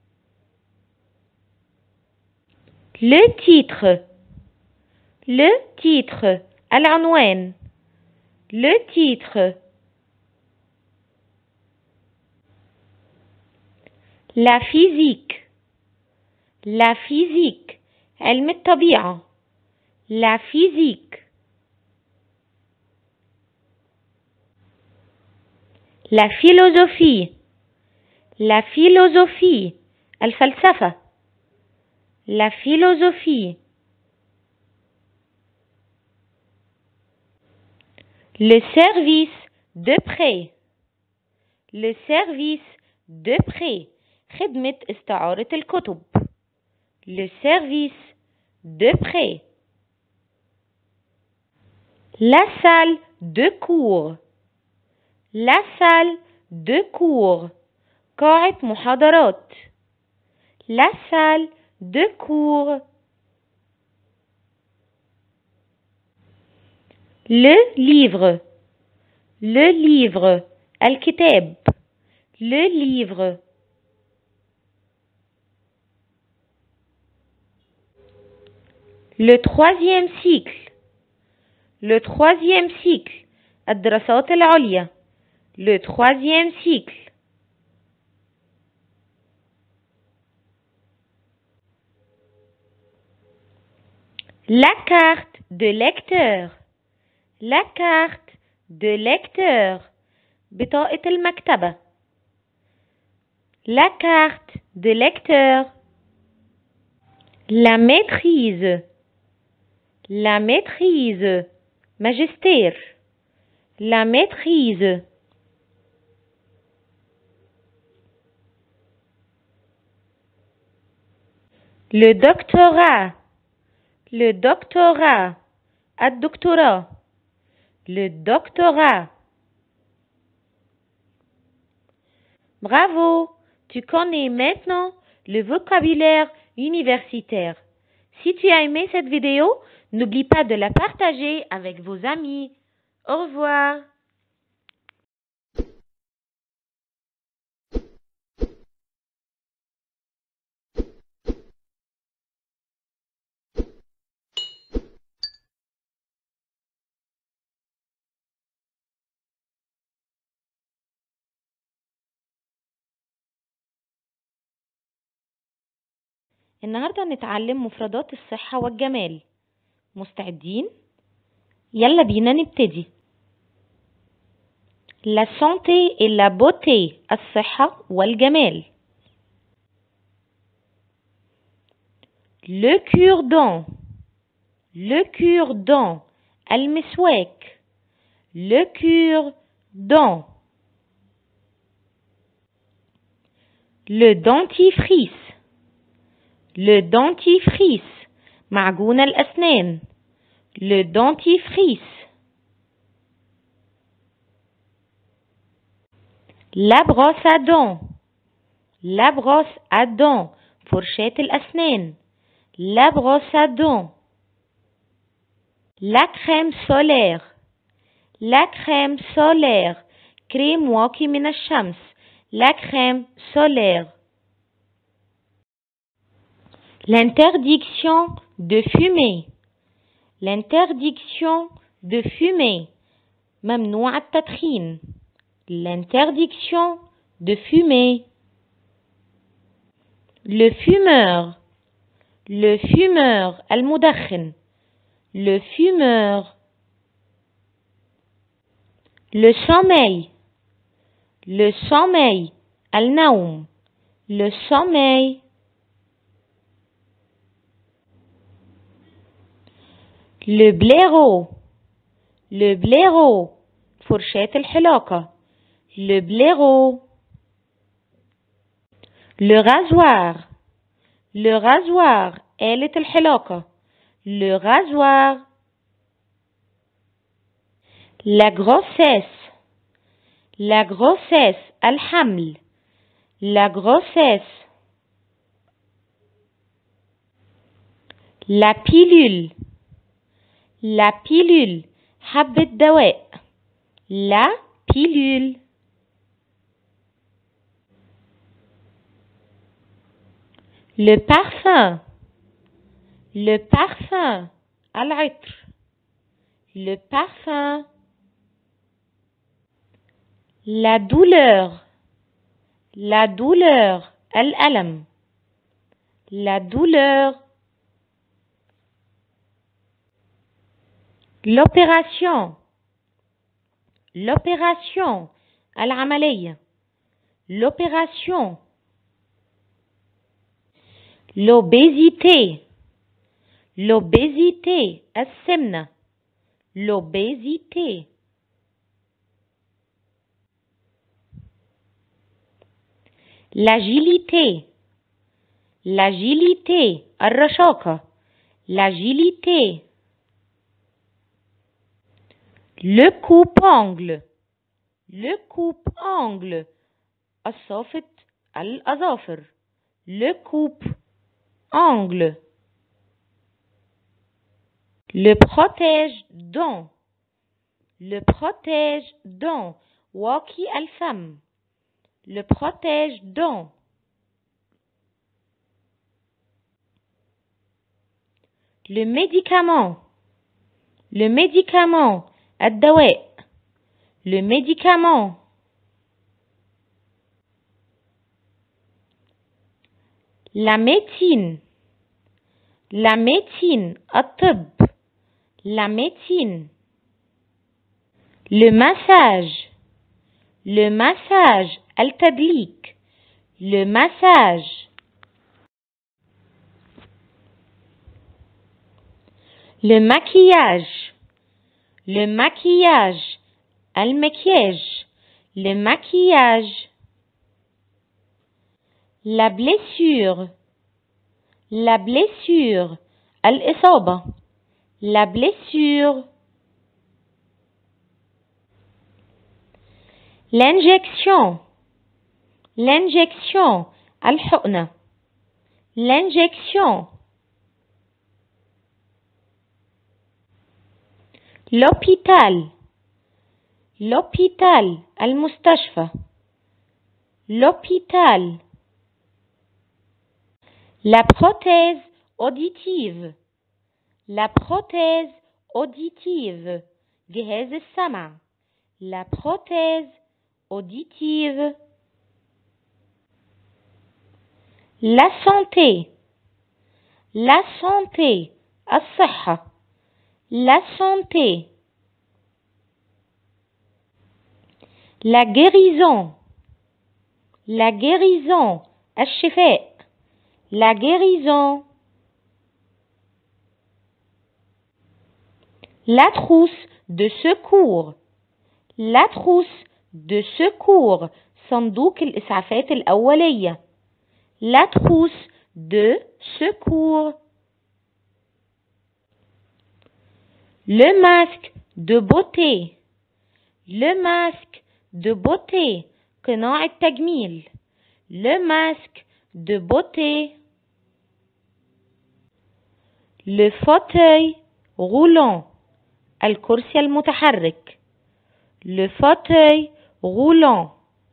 Le titre. Le titre. العنوان. Le titre. La physique. La physique. علم الطبيعة. La physique. La philosophie. La philosophie. الفلسفة. La philosophie. Le service de prêt. Le service de prêt. خدمة استعارة الكتب. Le service de prêt. La salle de cours. La salle de cours. قاعة محاضرات. La salle de cours. Le livre. Le livre. الكتاب. Le livre. Le troisième cycle. Le troisième cycle. الدراسات العليا. Le troisième cycle. La carte de lecteur. La carte de lecteur. بطاقة المكتبة. La carte de lecteur. La maîtrise. La maîtrise. Magistère. La maîtrise. Le doctorat. Le doctorat. الدكتوراه. Le doctorat. Bravo! Tu connais maintenant le vocabulaire universitaire. Si tu as aimé cette vidéo, n'oublie pas de la partager avec vos amis. Au revoir! النهاردة هنتعلم مفردات الصحة والجمال. مستعدين؟ يلا بينا نبتدي. La santé et la beauté. الصحة والجمال. Le cure-dent. Le cure-dent. المسواك. Le cure-dent. Le dentifrice. Le dentifrice. معجون الأسنان. Le dentifrice. La brosse à dents. La brosse à dents. فرشاة الأسنان. La brosse à dents. La crème solaire. La crème solaire. كريم واقي من الشمس. La crème solaire. L'interdiction de fumer. L'interdiction de fumer. ممنوع التدخين. l'interdiction de fumer. Le fumeur, المدخن, le fumeur. Le sommeil, النوم, le sommeil. Le blaireau, فرشاة الحلاقة, le blaireau. Le rasoir, آلة الحلاقة, le rasoir. La grossesse, الحمل, la grossesse. La pilule, حبة دواء, la pilule. Le parfum, العطر, le parfum. La douleur, الألم, la douleur. L'opération, العملية, l'opération. L'obésité, السمنة, l'obésité. L'agilité, الرشاقة, l'agilité. Le coupe-ongle, الصافة الأظافر, le coupe-ongle. Le protège-dents, واقي الفم, le protège-dents. Le médicament, الدواء, le médicament. La médecine, الطب, la médecine. Le massage, التدليك, le massage. Le maquillage, المكياج, le maquillage. La blessure, الإصابة, la blessure. L'injection, الحقنة, l'injection. L'hôpital, المستشفى, l'hôpital. La prothèse auditive, جهاز السمع, la prothèse auditive. La santé, الصحة, la santé. La guérison, الشفاء, la guérison. La trousse de secours, صندوق الإسعافات الأولية, la trousse de secours. Le masque de beauté, قناع التجميل, le masque de beauté. Le fauteuil roulant, الكرسي المتحرك, le fauteuil roulant.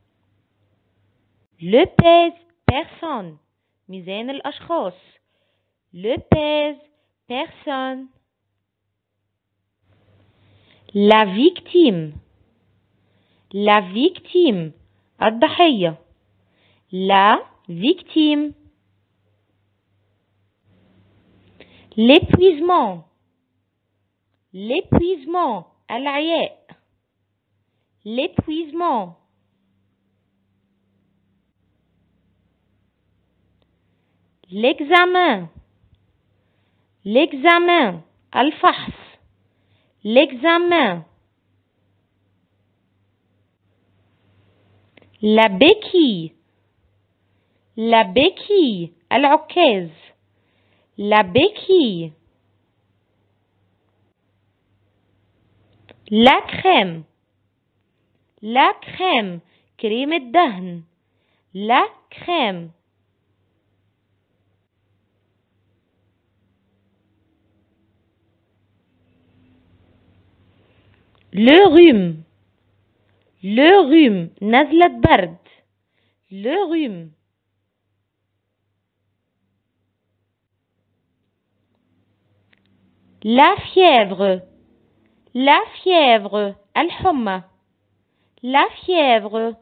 Le pèse-personne, ميزان الأشخاص, le pèse-personne. La victime, La victime. الضحية. La victime. L'épuisement. L'épuisement. العياء. L'épuisement. L'examen. L'examen. الفحص. L'examen. La béquille. La béquille. العكاز. La béquille. La crème. La crème. كريم الدهن. La crème. Le rhume. Le rhume. نزلة برد. Le rhume. La fièvre. La fièvre. الحمى. La fièvre.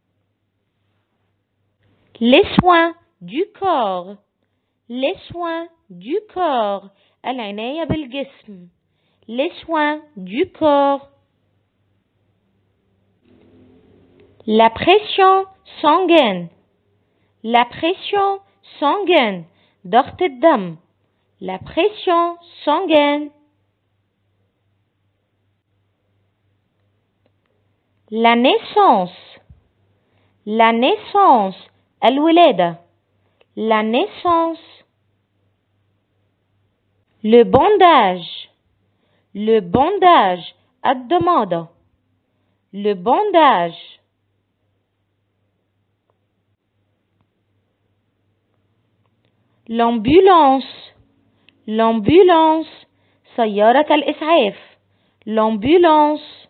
Les soins du corps. Les soins du corps. العناية بالجسم. Les soins du corps. La pression sanguine. La pression sanguine. ضغط الدم. La pression sanguine. La naissance. La naissance. الولادة. La naissance. Le bandage. Le bandage. الضمادة. Le bandage. L'ambulance. L'ambulance. سيارة الإسعاف. L'ambulance.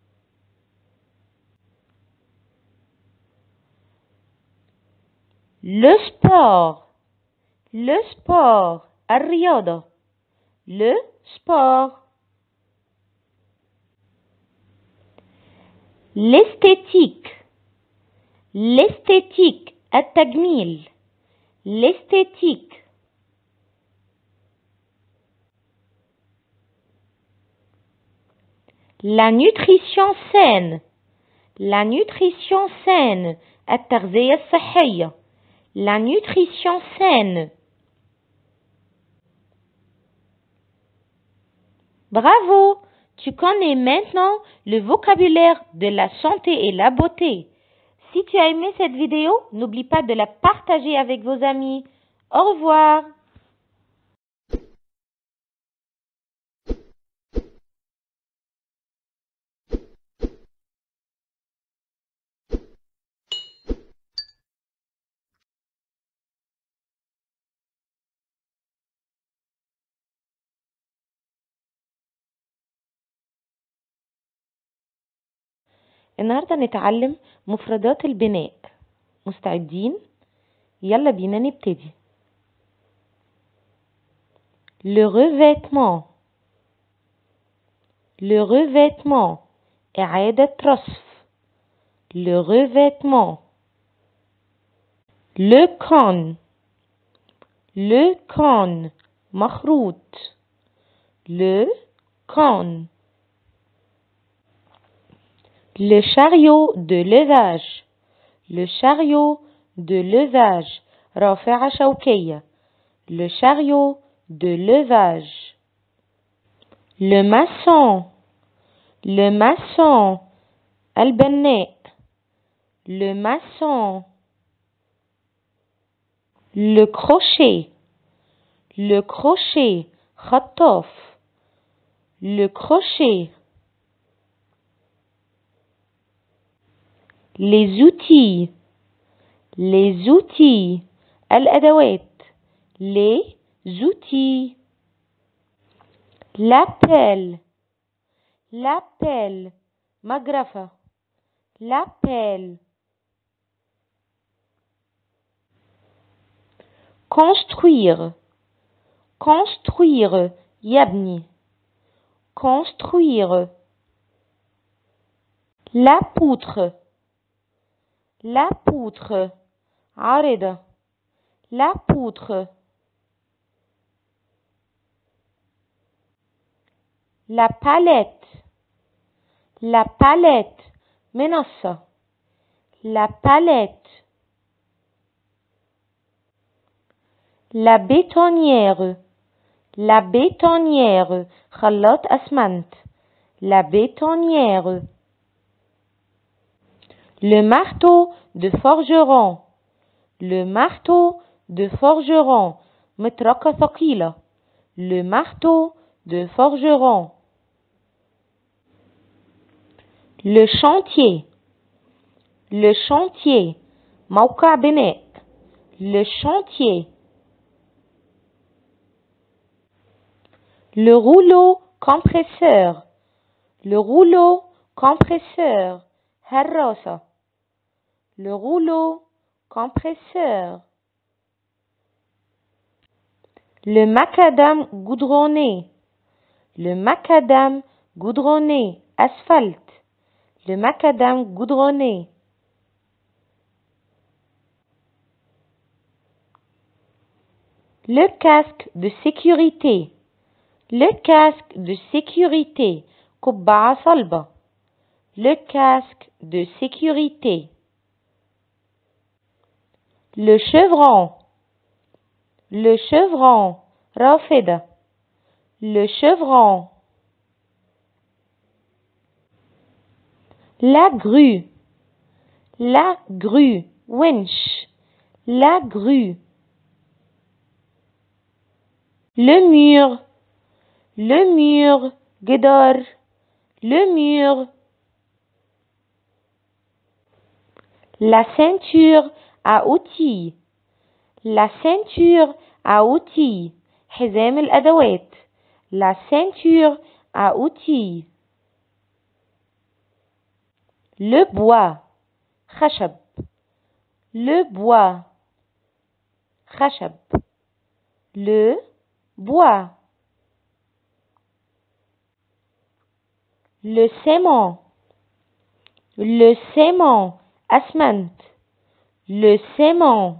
Le sport. Le sport. الرياضة. Le sport. L'esthétique. L'esthétique. التجميل. L'esthétique. La nutrition saine. La nutrition saine. التغذية الصحية. La nutrition saine. Bravo! Tu connais maintenant le vocabulaire de la santé et la beauté. Si tu as aimé cette vidéo, n'oublie pas de la partager avec vos amis. Au revoir! النهاردة نتعلم مفردات البناء. مستعدين؟ يلا بينا نبتدي. Le revêtement. Le revêtement. إعادة رصف. Le revêtement. Le cône. Le cône. مخروط. Le cône. Le chariot de levage. Le chariot de levage. رافعة شوكية. Le chariot de levage. Le maçon. Le maçon. البناء. Le maçon. Le crochet. Le crochet. خطاف. Le crochet. Les outils. Les outils. الأدوات. Les outils. L'appel. L'appel. مجرفة. L'appel. Construire. Construire. يبني. Construire. La poutre. La poutre. عارضة. La poutre. La palette. La palette. منصة. La palette. La bétonnière. La bétonnière. خلاط أسمنت. La bétonnière. Le marteau de forgeron. Le marteau de forgeron. مطرقة ثقيلة. Le marteau de forgeron. Le chantier. Le chantier. موقع بناء. Le chantier. Le rouleau compresseur. Le rouleau compresseur. هراسة. Le rouleau compresseur. Le macadam goudronné. Le macadam goudronné. Asphalte. Le macadam goudronné. Le casque de sécurité. Le casque de sécurité. قبعة صلبة. Le casque de sécurité. Le chevron. Le chevron. رافدة. Le chevron. La grue. La grue. winch. La grue. Le mur. Le mur. جدار. Le mur. La ceinture à outils. La ceinture à outils. حزام الأدوات. La ceinture à outils. Le bois. خشب. Le bois. خشب. Le bois. Le ciment. Le ciment. أسمنت. Le ciment.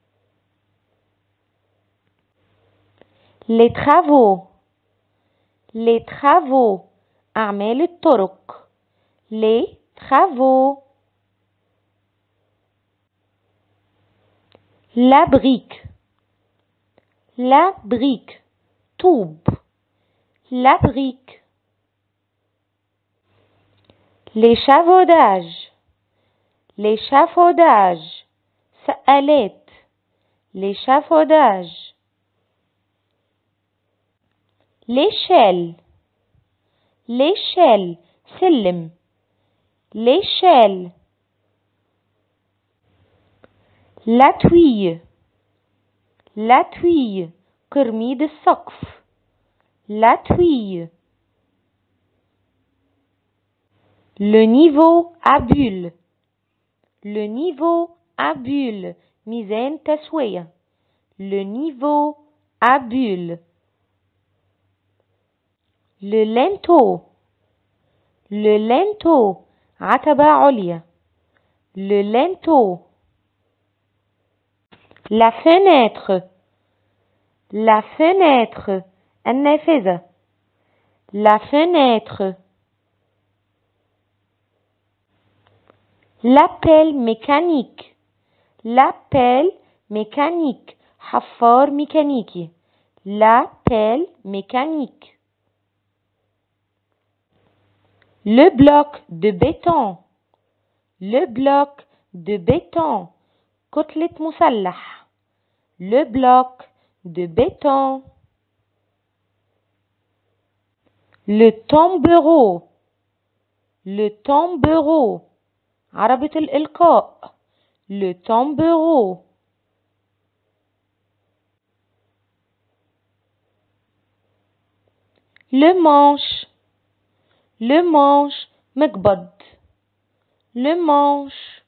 Les travaux. Les travaux. أعمال الطرق. Les travaux. La brique. La brique. طوب. La brique. L'échafaudage. L'échafaudage. سقالات. L'échafaudage. L'échelle. L'échelle. سلم. L'échelle. La tuile. La tuile. قرميد السقف. La tuile. Le niveau à bulle. Le niveau à bulle. ميزان تسوية. Le niveau à bulle. Le linteau. Le linteau. عتبة عليا. Le linteau. La fenêtre. La fenêtre. النافذة. La fenêtre. La pelle mécanique. La pelle mécanique. حفار ميكانيكي. La pelle mécanique. Le bloc de béton. Le bloc de béton. كتلة مسلح. Le bloc de béton. Le tombereau. Le tombereau. عربة الإلقاء. Le tombereau. Le manche. Le manche. مقبض. Le manche.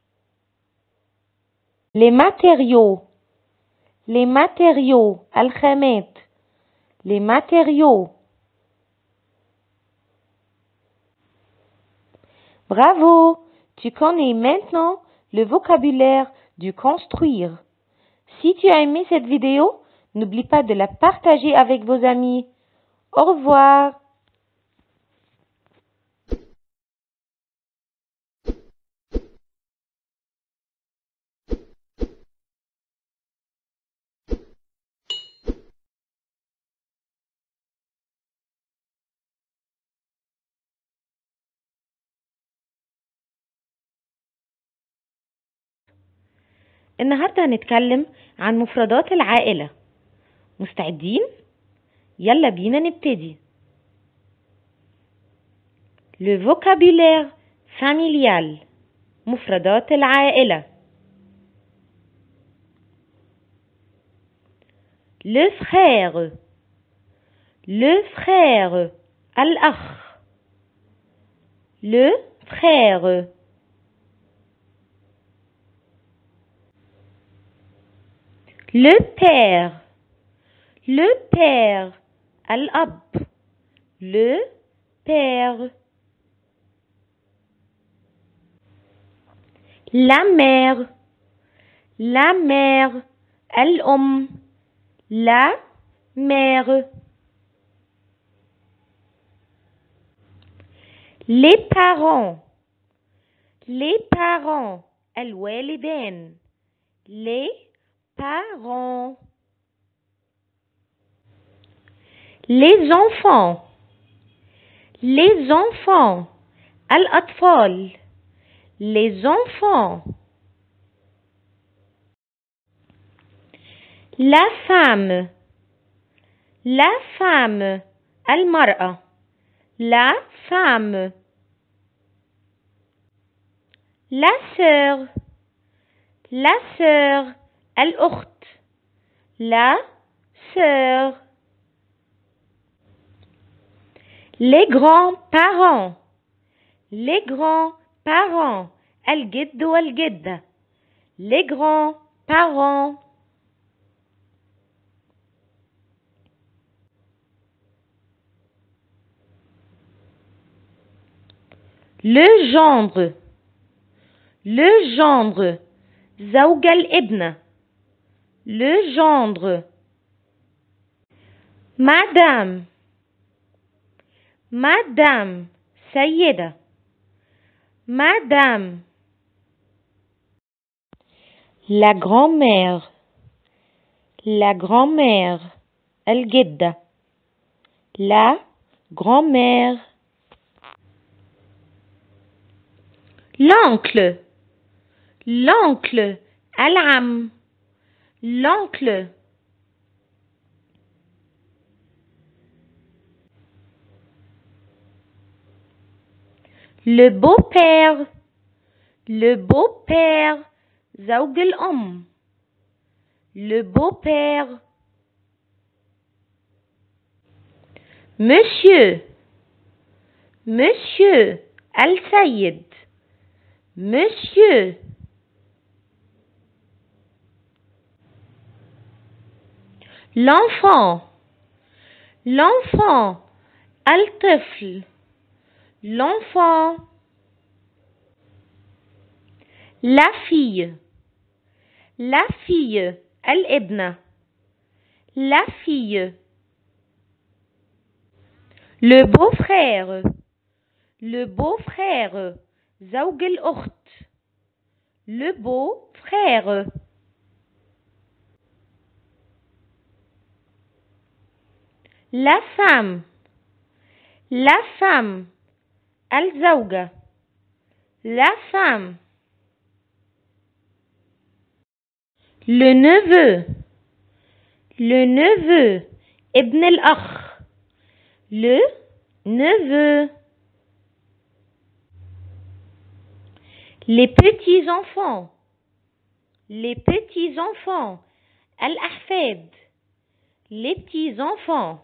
Les matériaux. Les matériaux. الخامات. Les matériaux. Bravo! Tu connais maintenant le vocabulaire du construire. Si tu as aimé cette vidéo, n'oublie pas de la partager avec vos amis. Au revoir! النهاردة هنتكلم عن مفردات العائلة. مستعدين؟ يلا بينا نبتدي. Le vocabulaire familial. مفردات العائلة. Le frère. Le frère. الأخ. Le frère. Le père. Le père. الأب. Le père. La mère. La mère. الأم. La mère. Les parents. Les parents. الوالدين. Les parents. Les enfants. Les enfants. الأطفال. Les enfants. La femme. La femme. المرأة. La femme. La sœur. La sœur. الأخت. La sœur. Les grands-parents. Les grands-parents. الجد والجدة. Les grands-parents. Le gendre. Le gendre. زوج الابن. Le gendre. Madame. Madame. سيدة. Madame. La grand-mère. La grand-mère. الجدة. La grand-mère. L'oncle. L'oncle. العم. L'oncle. Le beau-père. Le beau-père. زوج الأم. Le beau-père. Monsieur. Monsieur. السيد. Monsieur. L'enfant. L'enfant. الطفل. L'enfant. La fille. La fille. الابنة. La fille. Le beau-frère. Le beau-frère. زوج الأخت. Le beau-frère. La femme. La femme. الزوجة. La femme. Le neveu. Le neveu. ابن الأخ. Le neveu. Les petits-enfants. Les petits-enfants. الأحفاد. Les petits-enfants.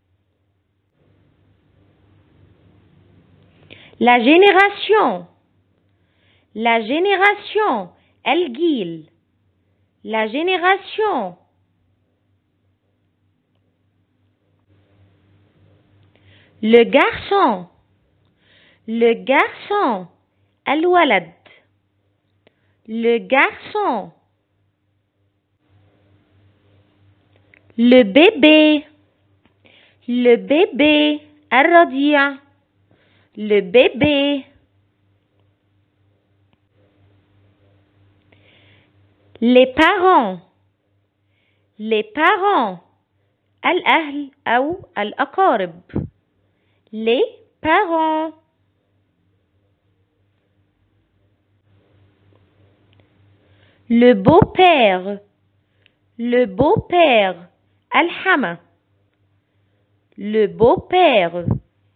La génération. La génération. الجيل. La génération. Le garçon. Le garçon. الولد. Le garçon. Le bébé. Le bébé. الرضيع. Le bébé. Les parents. Les parents. الأهل أو الأقارب. Les parents. Le beau-père. Le beau-père. الحما. Le beau-père.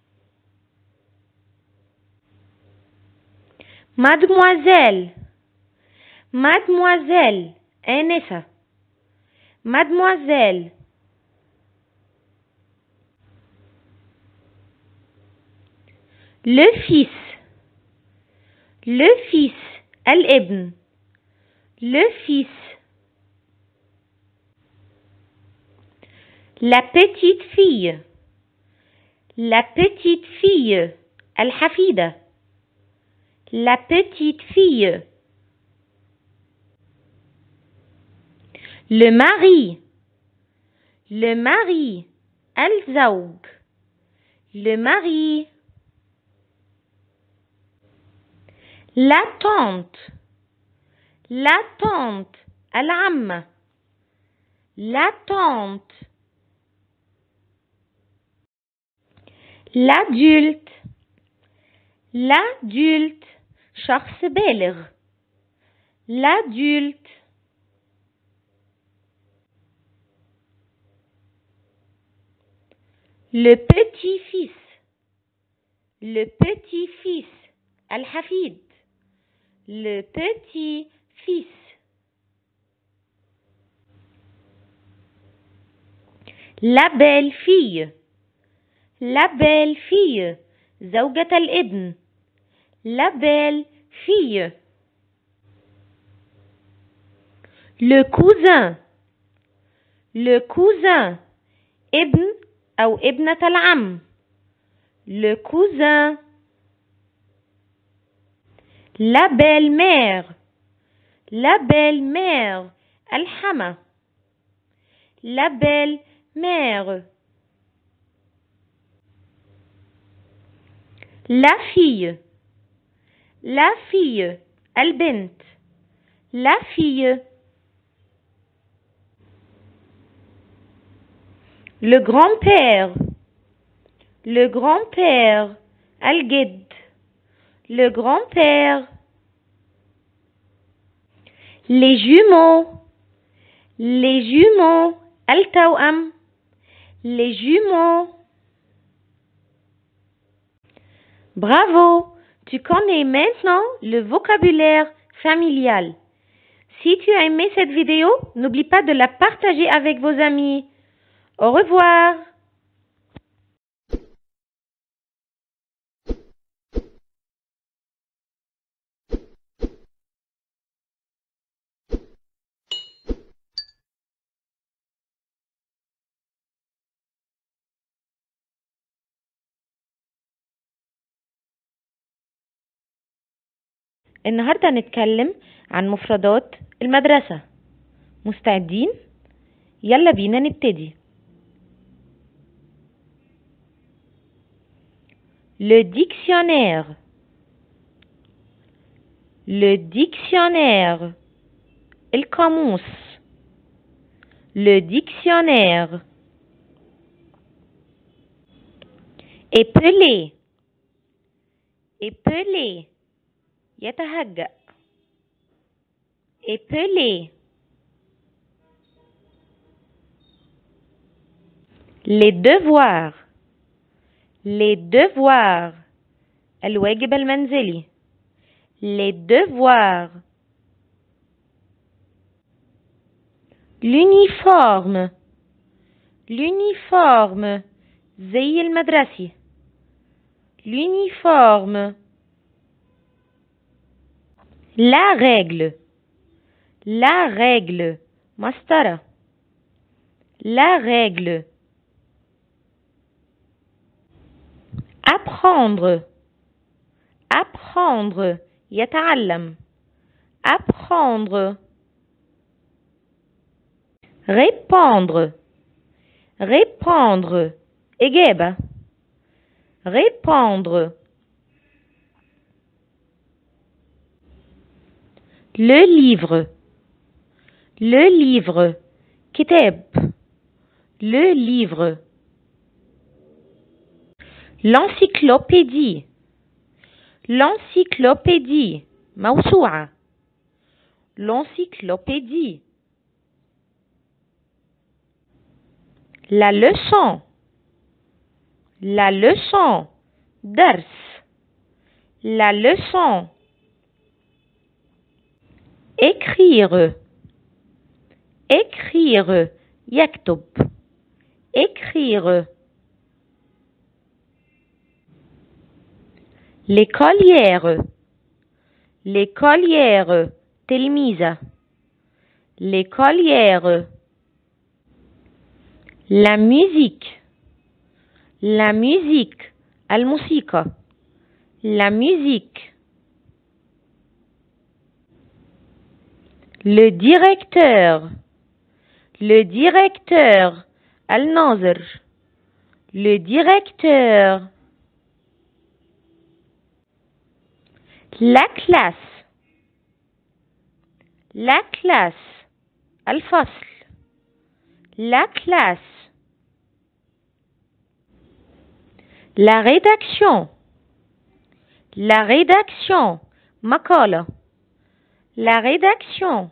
Mademoiselle. Mademoiselle. آنسة. Mademoiselle. Le fils. Le fils. الابن. Le fils. La petite fille. La petite fille. الحفيدة. La petite fille. Le mari. Le mari. الزوج. Le mari. La tante. La tante. العمة. La tante. L'adulte. L'adulte. شخص بالغ. L'adulte. Le petit-fils. Le petit-fils. الحفيد. Le petit-fils. La belle-fille. La belle-fille. زوجة الابن. La belle-fille. Le cousin. Le cousin. ابن أو ابنة العم. Le cousin. La belle-mère. La belle-mère. الحما. La belle-mère. La fille. La fille. البنت. La fille. Le grand-père. Le grand-père. الجد. Le grand-père. Les jumeaux. Les jumeaux. التوأم. Les jumeaux. Bravo! Tu connais maintenant le vocabulaire familial. Si tu as aimé cette vidéo, n'oublie pas de la partager avec vos amis. Au revoir! النهاردة هنتكلم عن مفردات المدرسة. مستعدين؟ يلا بينا نبتدي. Le dictionnaire. Le dictionnaire. القاموس. Le dictionnaire. épeler. épeler. يتهجأ. épeler. Les devoirs. Les devoirs. الواجب المنزلي. Les devoirs. L'uniforme. L'uniforme. زي المدرسي. L'uniforme. La règle. La règle. مسطرة. La règle. Apprendre. Apprendre. يتعلم. apprendre. répondre. répondre. إجابة. répondre. le livre. le livre. كتاب. le livre. l'encyclopédie. l'encyclopédie. موسوعة. l'encyclopédie. la leçon. la leçon. درس. la leçon. écrire. écrire. يكتب. écrire. l'écolière. l'écolière. تلميذة. l'écolière. la musique. la musique. الموسيقى. la musique. le directeur. le directeur. الناظر. le directeur. la classe. la classe. الفصل. la classe. la rédaction. la rédaction. مقالة. la rédaction.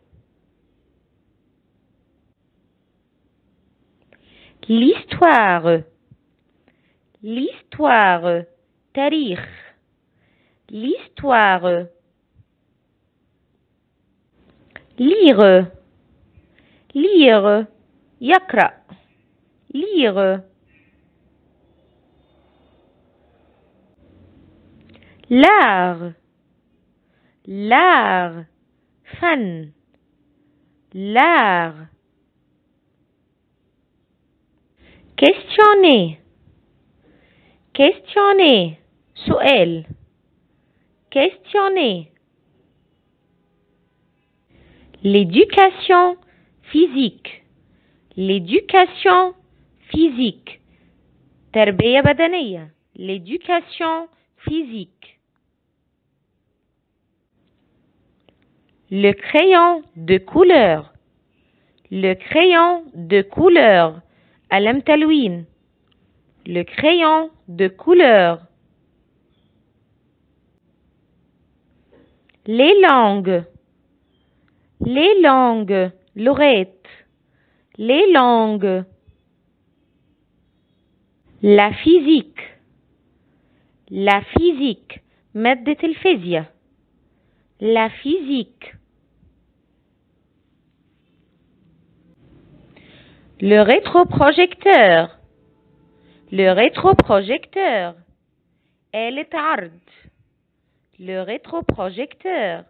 l'histoire. l'histoire. تاريخ. l'histoire. lire. lire. يقرأ. lire. l'art. l'art. فن. l'art. questionner. questionner. سؤال. questionner. l'éducation physique. l'éducation physique. تربية بدنية. l'éducation physique. le crayon de couleur. le crayon de couleur. قلم تلوين. le crayon de couleur. les langues. les langues. لغات. les langues. la physique. la physique. مادة الفيزياء. la physique. le rétroprojecteur. le rétroprojecteur. آلة عرض. le rétroprojecteur.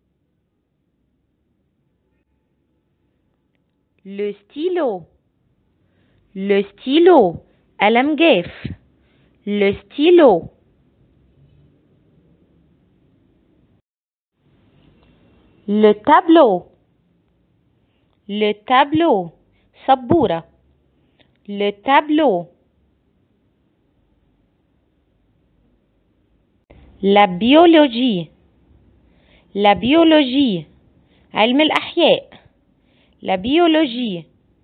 le stylo. le stylo. قلم جاف. le stylo. le tableau. le tableau. سبورة. le tableau. la biologie. la biologie. علم الأحياء. la biologie.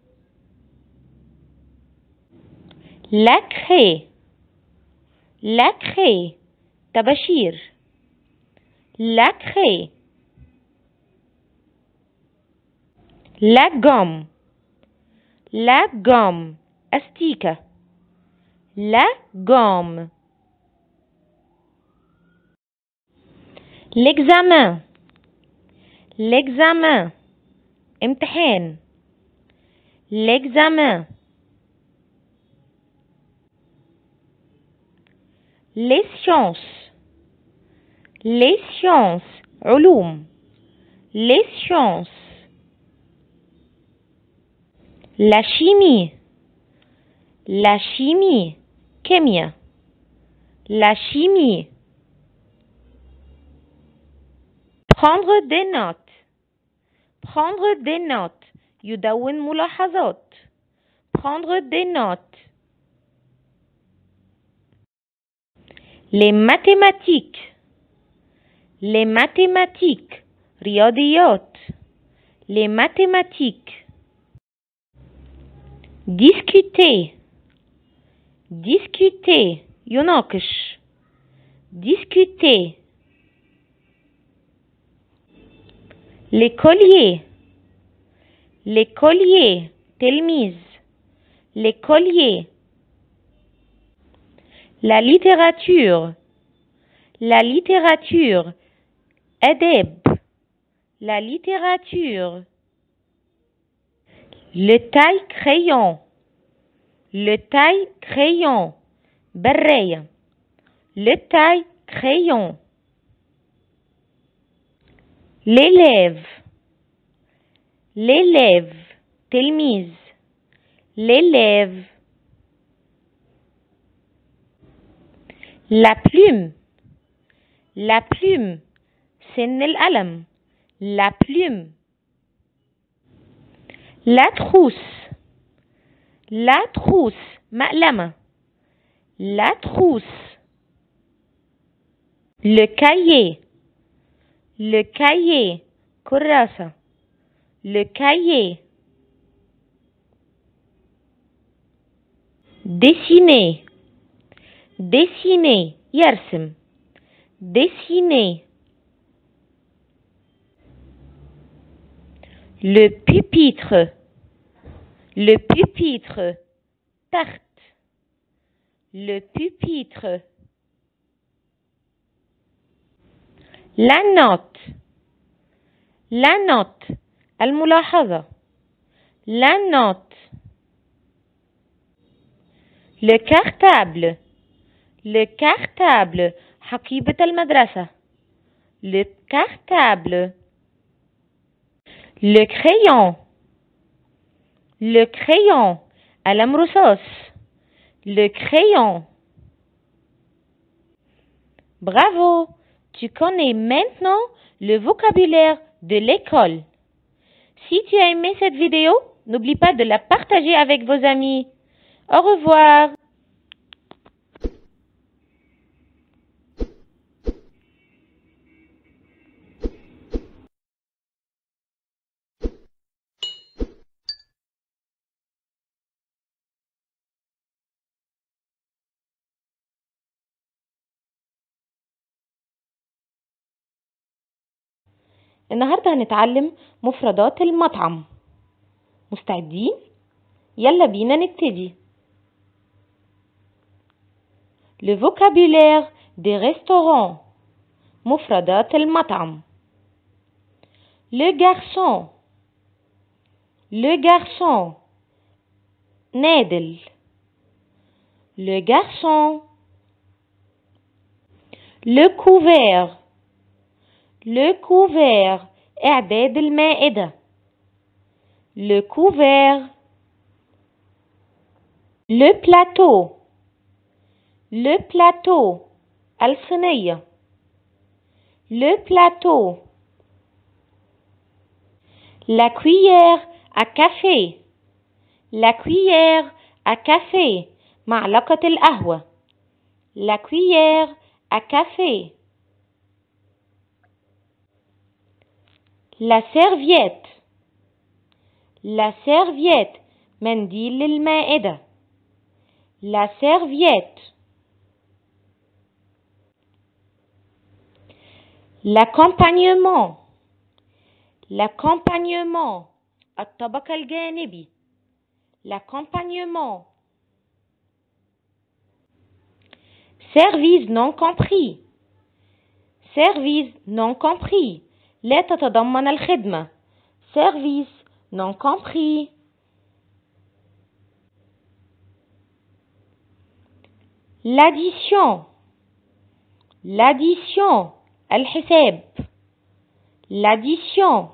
la craie. la craie. طباشير. la craie. la gomme. la gomme. أستيكة. la gomme. l'examen. l'examen. امتحان. l'examen. les sciences. les sciences. علوم. les sciences. la chimie. la chimie. كيمياء. la chimie. prendre des notes. prendre des notes. يدون ملاحظات. prendre des notes. les mathématiques. les mathématiques. رياضيات. les mathématiques. discuter. discuter. يناقش. discuter. l'écolier. l'écolier. تلميذ. l'écolier. la littérature. la littérature. أدب. la littérature. le taille crayon. le taille crayon. براية. le taille crayon. l'élève. l'élève. تلميذ. l'élève. la plume. la plume. سن القلم. la plume. la trousse. la trousse. مقلمة. la trousse. le cahier. le cahier. كراسة. le cahier. dessiner. dessiner. يرسم. dessiner. le pupitre. le pupitre. tarte. le pupitre. la note. la note. الملاحظة. la note. le cartable. le cartable. حقيبة المدرسة. le cartable. le crayon. le crayon. قلم رصاص. le crayon. Bravo! Tu connais maintenant le vocabulaire de l'école. Si tu as aimé cette vidéo, n'oublie pas de la partager avec vos amis. Au revoir! النهاردة هنتعلم مفردات المطعم. مستعدين؟ يلا بينا نبتدي. Le vocabulaire des restaurants. مفردات المطعم. Le garçon. le garçon. نادل. le garçon. le couvert. le couvert. إعداد المائدة. le couvert. le plateau. le plateau. الصينية. le plateau. la cuillère à café. la cuillère à café. معلقة القهوة. la cuillère à café. la serviette. la serviette. منديل للمائدة. la serviette. l'accompagnement. l'accompagnement. الطبق الجانبي. l'accompagnement. service non compris. service non compris. لا تتضمن الخدمة. service non compris. l'addition. l'addition. الحساب. l'addition.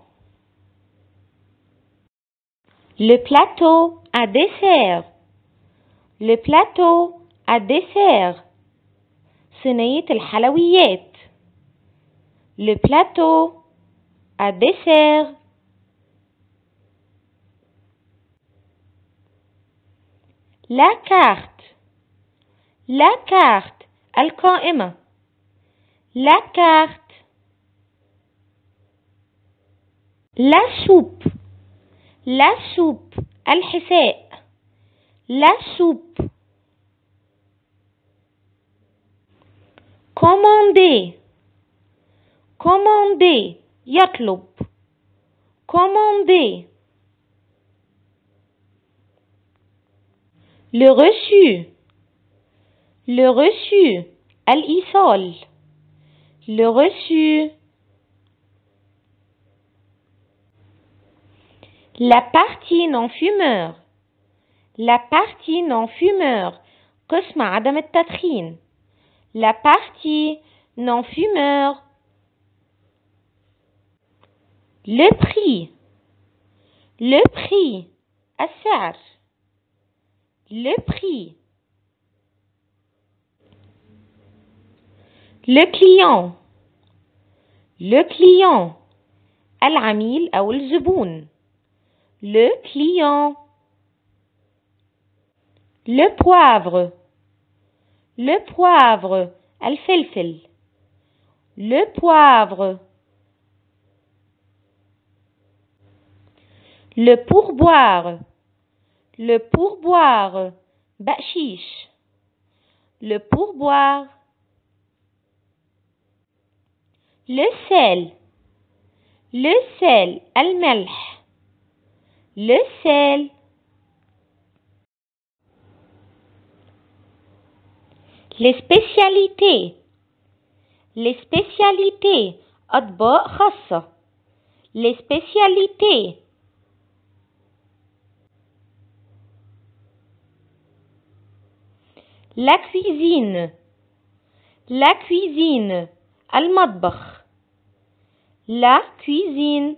le plateau à dessert. le plateau à dessert. صينية الحلويات. le plateau الدسر. لا كارت. لا كارت القائمة. لا كارت. لا سوب. لا سوب الحساء. لا سوب. commander. commander يطلب. commander. le reçu. le reçu الإيصال. le reçu. la partie non-fumeur. la partie non-fumeur قسم عدم التدخين. la partie non-fumeur. le prix. le prix السعر. le prix. le client. le client العميل أو الزبون. le client. le poivre. le poivre الفلفل. le poivre. le pourboire. le pourboire بقشيش. le pourboire. le sel. le sel الملح. le sel. les spécialités. les spécialités أطباق خاصة. les spécialités. la cuisine. la cuisine المطبخ. la cuisine.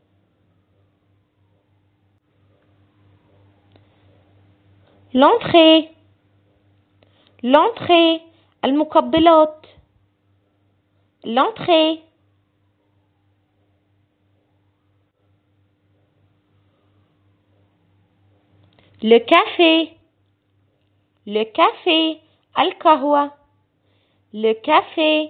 l'entrée. l'entrée المقبلات. l'entrée. le café. le café القهوة. le café.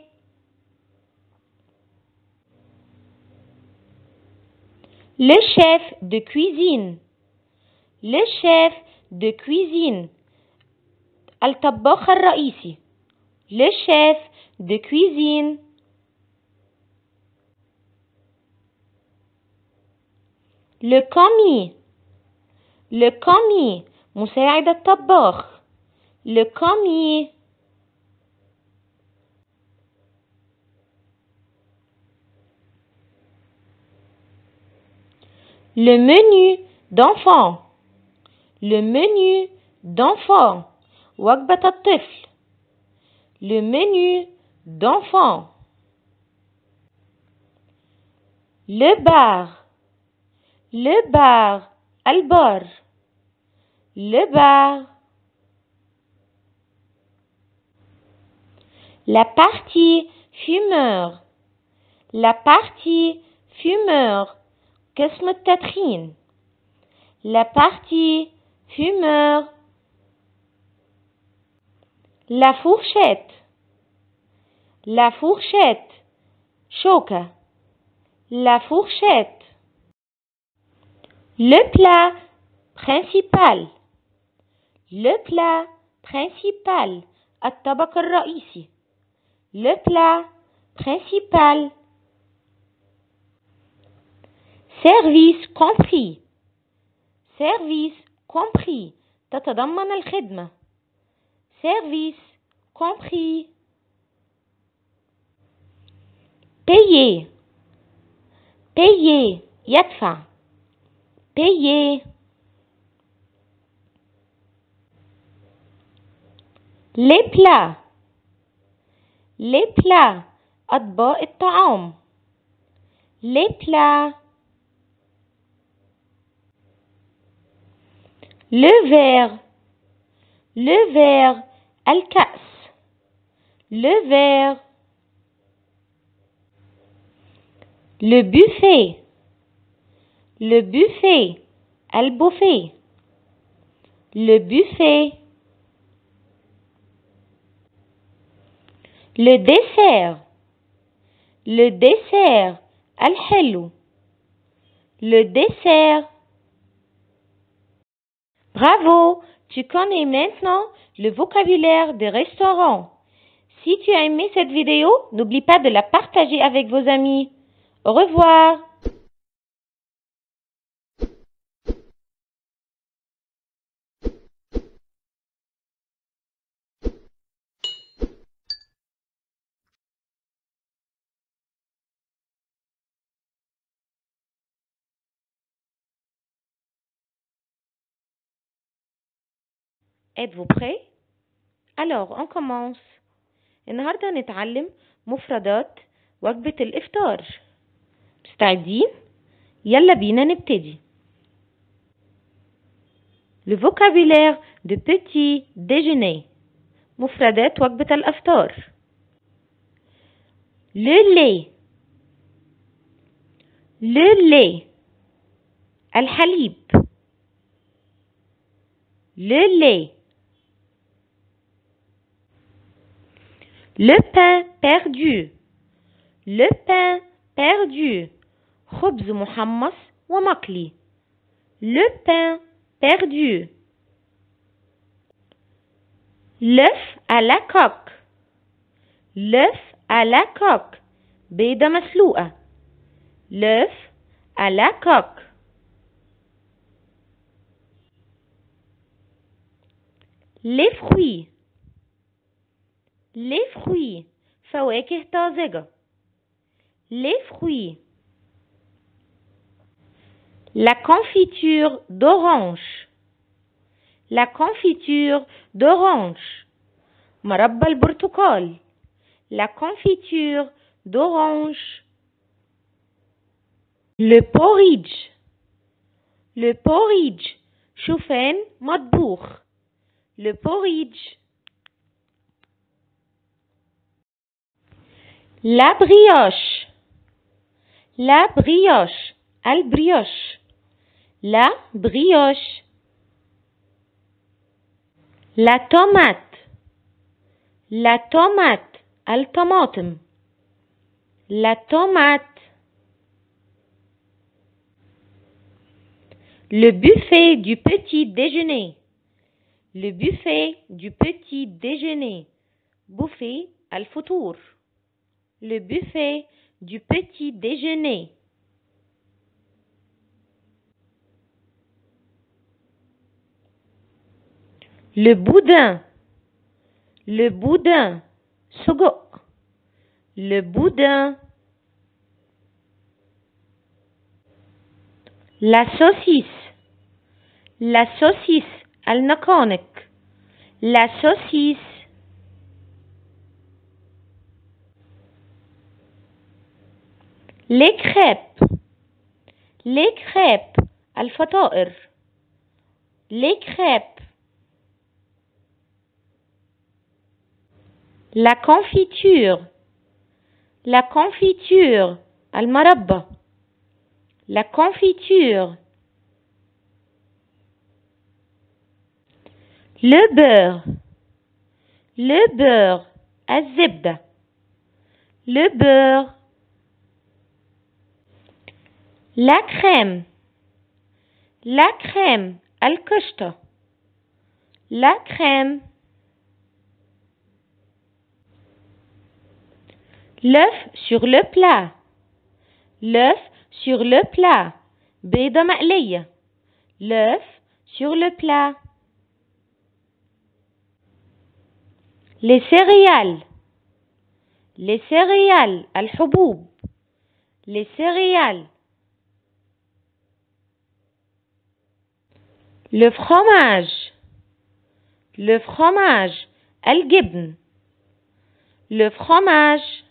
le chef de cuisine. le chef de cuisine الطباخ الرئيسي. le chef de cuisine. le commis. le commis مساعد الطباخ. le commis. le menu d'enfant. le menu d'enfant وجبة الطفل. le menu d'enfant. le bar. le bar البار. le bar. la partie fumeur. la partie fumeur قسم التدخين. la partie fumeur. la fourchette. la fourchette شوكة. la fourchette. le plat principal. le plat principal الطبق الرئيسي. le plat principal. service compris. service compris تتضمن الخدمة. service compris. payer. payer يدفع. payer. les plats. les plats أطباق الطعام. les plats. le verre. le verre الكأس. le verre. Le buffet. Le buffet. البوفيه. Le buffet. Le dessert. Le dessert. الحلو. Le dessert. Bravo! Tu connais maintenant le vocabulaire des restaurants. Si tu as aimé cette vidéo, n'oublie pas de la partager avec vos amis. Au revoir! Êtes-vous prêts? Alors, on commence. النهاردة هنتعلم مفردات وجبة الإفطار. مستعدين؟ يلا بينا نبتدي. Le vocabulaire de petit déjeuner. مفردات وجبة الإفطار. Le lait. Le lait. الحليب. Le lait. Le pain perdu. Le pain perdu. خبز محمص ومقلي. Le pain perdu. L'œuf à la coque. L'œuf à la coque. بيضة مسلوقة. L'œuf à la coque. Les fruits. Les fruits. فواكه طازجة. Les fruits. La confiture d'orange. La confiture d'orange. مربى البرتقال. La confiture d'orange. Le porridge. Le porridge. شوفان مطبوخ. Le porridge. La brioche. La brioche. البريوش. La brioche. La tomate. La tomate. الطماطم. La tomate. Le buffet du petit déjeuner. Le buffet du petit déjeuner. Buffet الفطور. Le buffet du petit déjeuner. Le boudin. Le boudin. سجق. Le boudin. La saucisse. La saucisse. النقانق. La saucisse. Les crêpes. Les crêpes. الفطائر. Les crêpes. La confiture. La confiture. المربى. La confiture. Le beurre. Le beurre. الزبدة. Le beurre. La crème. La crème. القشطة. La crème. L'œuf sur le plat. L'œuf sur le plat. بيضة مقلية. L'œuf sur le plat. Les céréales. Les céréales. الحبوب. Les céréales. Le fromage. Le fromage. الجبن. Le fromage.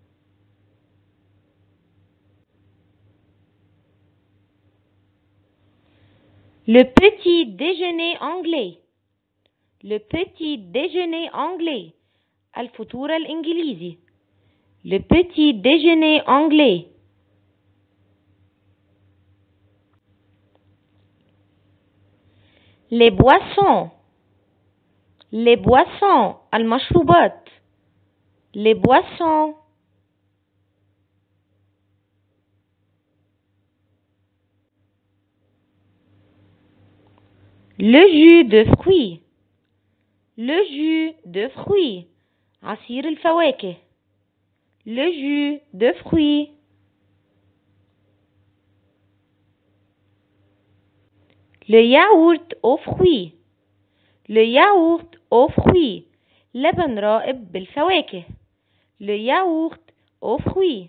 Le petit déjeuner anglais. Le petit déjeuner anglais. الفطور الإنجليزي. Le petit déjeuner anglais. les boissons, les boissons المشروبات les boissons le jus de fruits le jus de fruits عصير الفواكه le jus de fruits le yaourt aux fruits le yaourt aux fruits لبن رائب بالفواكه le yaourt aux fruits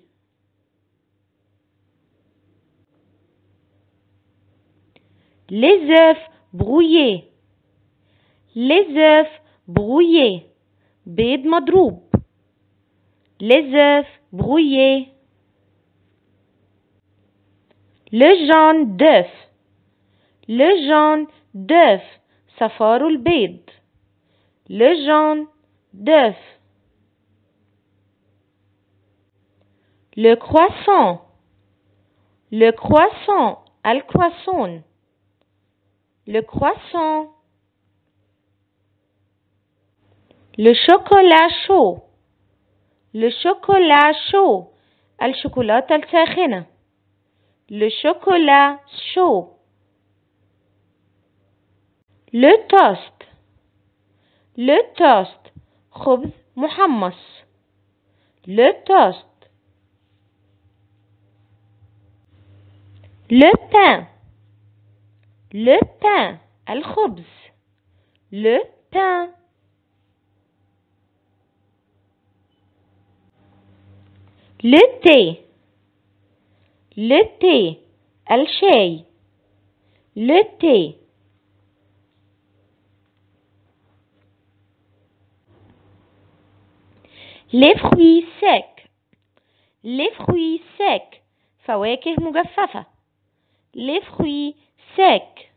les œufs brouillés les œufs brouillés بيض مضروب les œufs brouillés le jaune d'œuf le jaune d'œuf صفار البيض le jaune d'œuf le croissant le croissant الكرواسون le croissant le chocolat chaud le chocolat chaud الشوكولاتة الساخنة le chocolat chaud le toast le toast خبز محمص le toast le pain le pain الخبز le pain le thé le thé الشاي le thé les fruits secs les fruits secs فواكه مجففة les fruits secs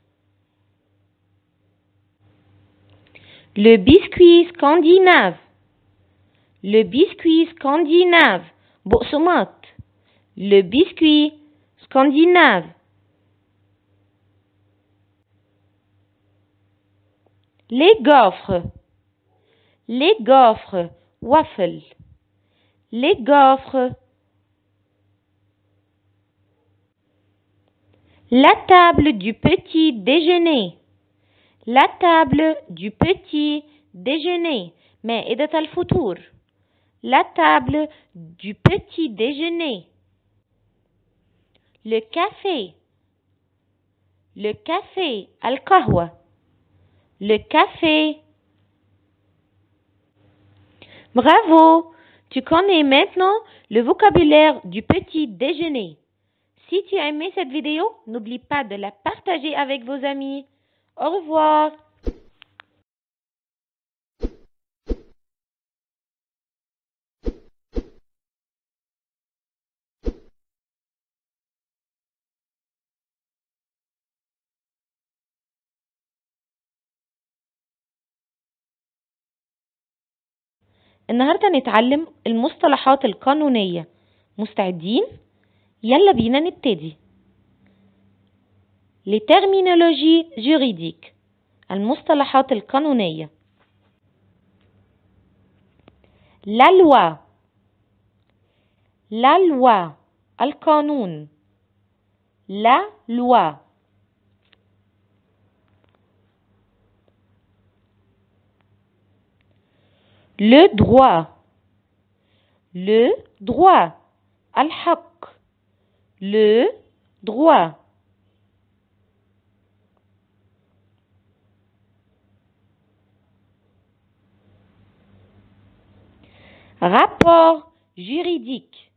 le biscuit scandinave le biscuit scandinave بقسماط le biscuit scandinave les gaufres waffles les gaufres la table du petit déjeuner la table du petit déjeuner مائدة الفطور la table du petit déjeuner le café القهوة le café bravo tu connais maintenant le vocabulaire du petit déjeuner. Si tu as aimé cette vidéo, n'oublie pas de la partager avec vos amis. Au revoir. النهاردة نتعلم المصطلحات القانونية. مستعدين؟ يلا بينا نبتدي. Les terminologies juridiques. المصطلحات القانونية. La loi. القانون. La loi. Le droit. الحق. Le droit. Rapport juridique.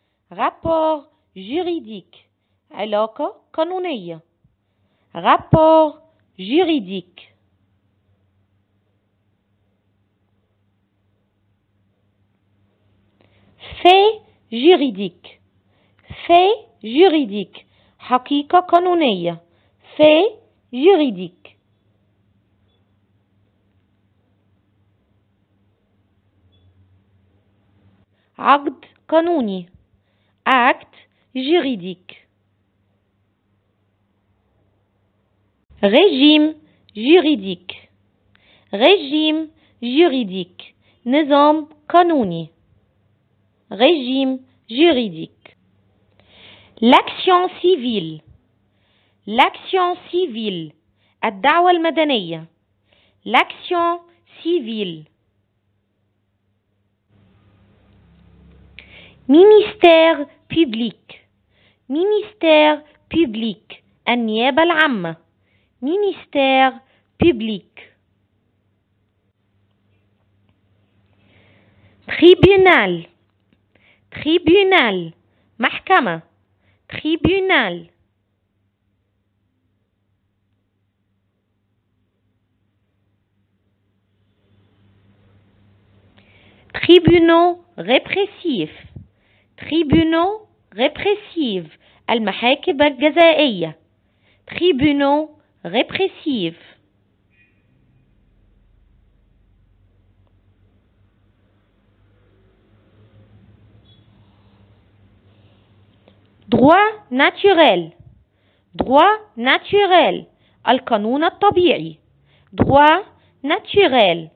علاقة قانونية. Rapport juridique. Fait juridique. حقيقة قانونية. Fait juridique. عقد قانوني. Acte juridique. Régime juridique. régime juridique. نظام قانوني. régime juridique. l'action civile. l'action civile. الدعوة المدنية. l'action civile. ministère public. ministère public. النيابة العامة. ministère public. tribunal. tribunal. محكمة. tribunal. tribunaux répressifs. tribunaux répressifs. المحاكم الجزائية. tribunaux répressifs. droit naturel. droit naturel. القانون الطبيعي. droit naturel.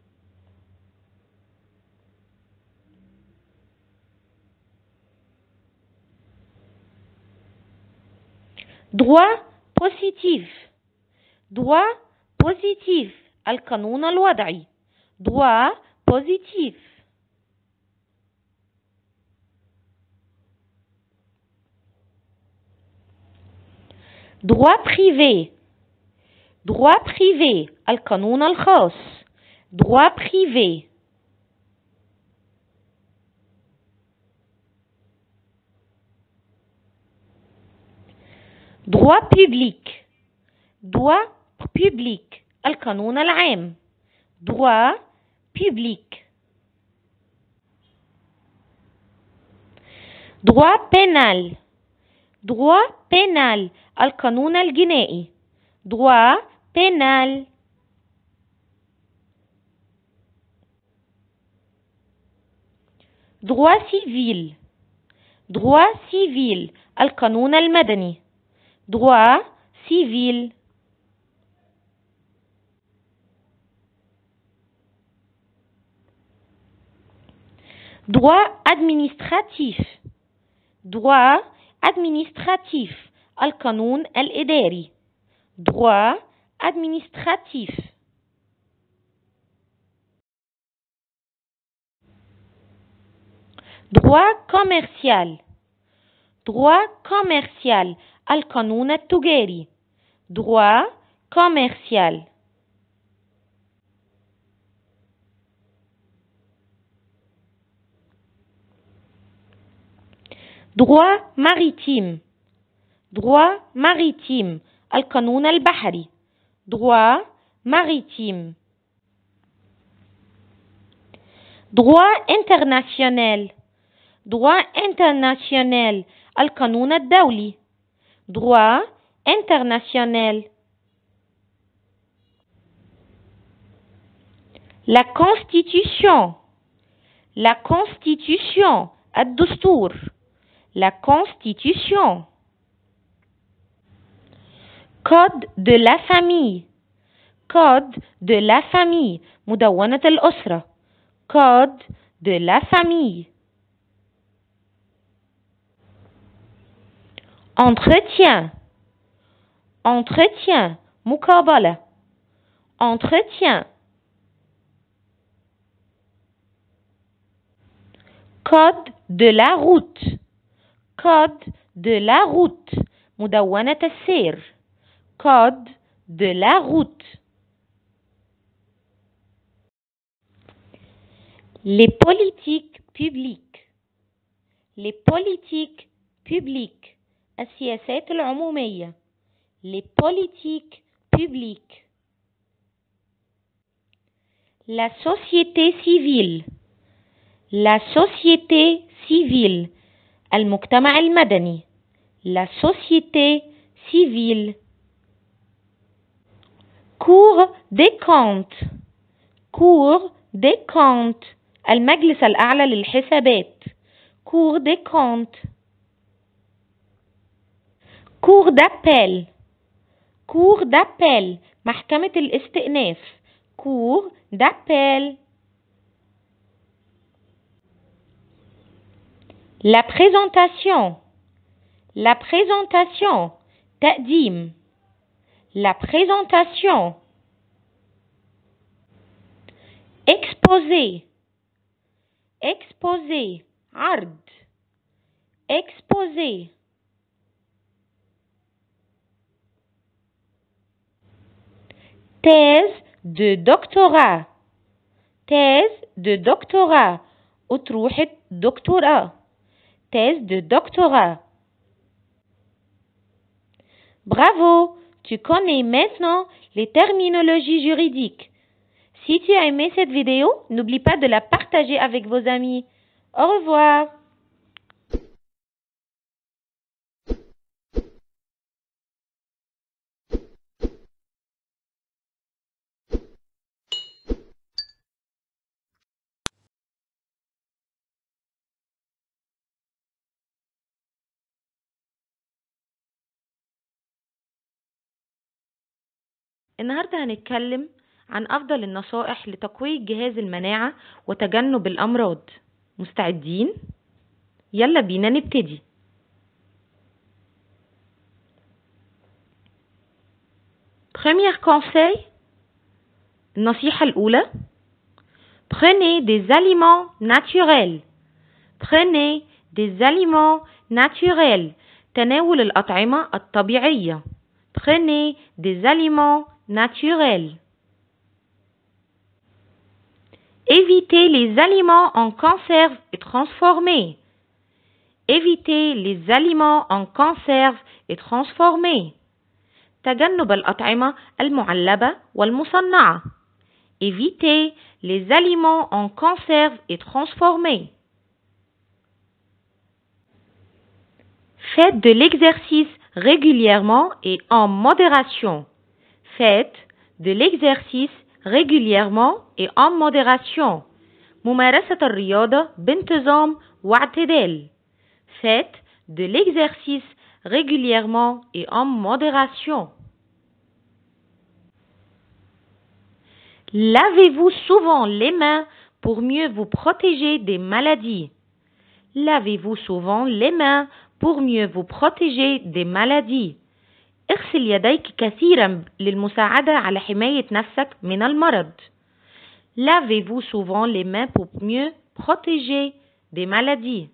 droit positif. droit positif. القانون الوضعي. droit positif. droit privé. droit privé. القانون الخاص. droit privé. droit public. droit public. القانون العام. droit public. droit pénal. droit pénal. القانون الجنائي. droit pénal. droit civil. droit civil. القانون المدني. droit civil. droit administratif. droit administratif. القانون الإداري. droit administratif. droit commercial. droit commercial. القانون التجاري. droit commercial. droit maritime. droit maritime. القانون البحري. droit maritime. droit international. droit international. القانون الدولي. droit international. la constitution. la constitution. الدستور. la constitution. code de la famille. code de la famille. مدونة الأسرة. code de la famille. entretien. entretien. مقابلة. entretien. code de la route. code de la route. مدونة السير. code de la route. les politiques publiques. les politiques publiques. السياسات العمومية. les politiques publiques. la société civile. la société civile. المجتمع المدني. la société civile. cour des comptes. cour des comptes. المجلس الأعلى للحسابات. cour des comptes. cour d'appel. cour d'appel. محكمة الاستئناف. cour d'appel. La présentation. La présentation. تقديم. La présentation. Exposer. Exposer. عرض. Exposer. Thèse de doctorat. Thèse de doctorat. أطروحة دكتوراه. Thèse de doctorat. Bravo, tu connais maintenant les terminologies juridiques. Si tu as aimé cette vidéo, n'oublie pas de la partager avec vos amis. Au revoir. النهاردة هنتكلم عن أفضل النصائح لتقوية جهاز المناعة وتجنب الأمراض. مستعدين؟ يلا بينا نبتدي. Premier conseil. النصيحة الأولى. Prenez des aliments naturels. Prenez des aliments naturels. تناول الأطعمة الطبيعية. Prenez des aliments naturels. Évitez les aliments en conserve et transformés. Évitez les aliments en conserve et transformés. تجنب الأطعمة المعلبة والمصنعة. Évitez les aliments en conserve et transformés. Faites de l'exercice régulièrement et en modération. Faites de l'exercice régulièrement et en modération. ممارسة الرياضة بانتظام واعتدال. Faites de l'exercice régulièrement et en modération. Lavez-vous souvent les mains pour mieux vous protéger des maladies. Lavez-vous souvent les mains pour mieux vous protéger des maladies. اغسل يديك كثيرا للمساعدة على حماية نفسك من المرض. Lavez-vous souvent les mains pour mieux protéger des maladies.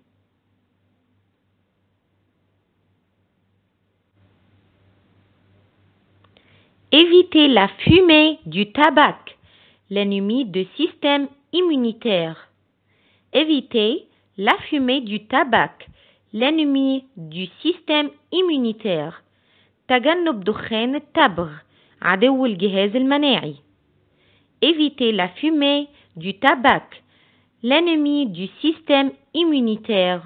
Évitez la fumée du tabac, l'ennemi du système immunitaire. Évitez la fumée du tabac, l'ennemi du système immunitaire. تجنب دخان التبغ، عدو الجهاز المناعي. Évitez la fumée du tabac, l'ennemi du système immunitaire.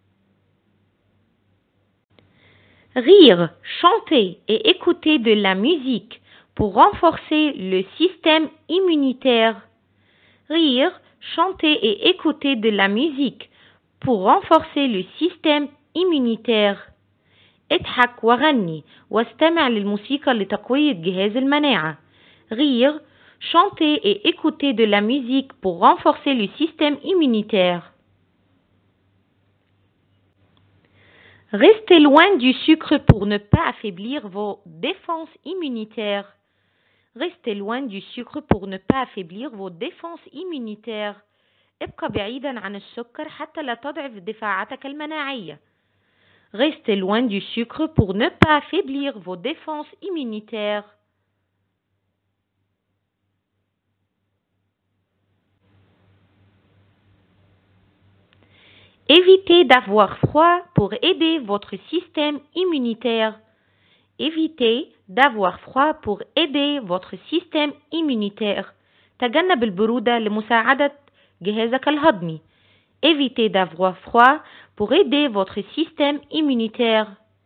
Rire, chanter et écouter de la musique pour renforcer le système immunitaire. Rire, chanter et écouter de la musique pour renforcer le système immunitaire. اضحك وغني واستمع للموسيقى لتقوية جهاز المناعة. Rire, chanter et écouter de la musique pour renforcer le système immunitaire. Restez loin du sucre pour ne pas affaiblir vos défenses immunitaires. Restez loin du sucre pour ne pas affaiblir vos défenses immunitaires. ابقى بعيدا عن السكر حتى لا تضعف دفاعاتك المناعية. Restez loin du sucre pour ne pas affaiblir vos défenses immunitaires. Évitez d'avoir froid pour aider votre système immunitaire. Évitez d'avoir froid pour aider votre système immunitaire. تجنب البرودة لمساعدة جهازك الهضمي. Évitez d'avoir froid pour aider votre système immunitaire.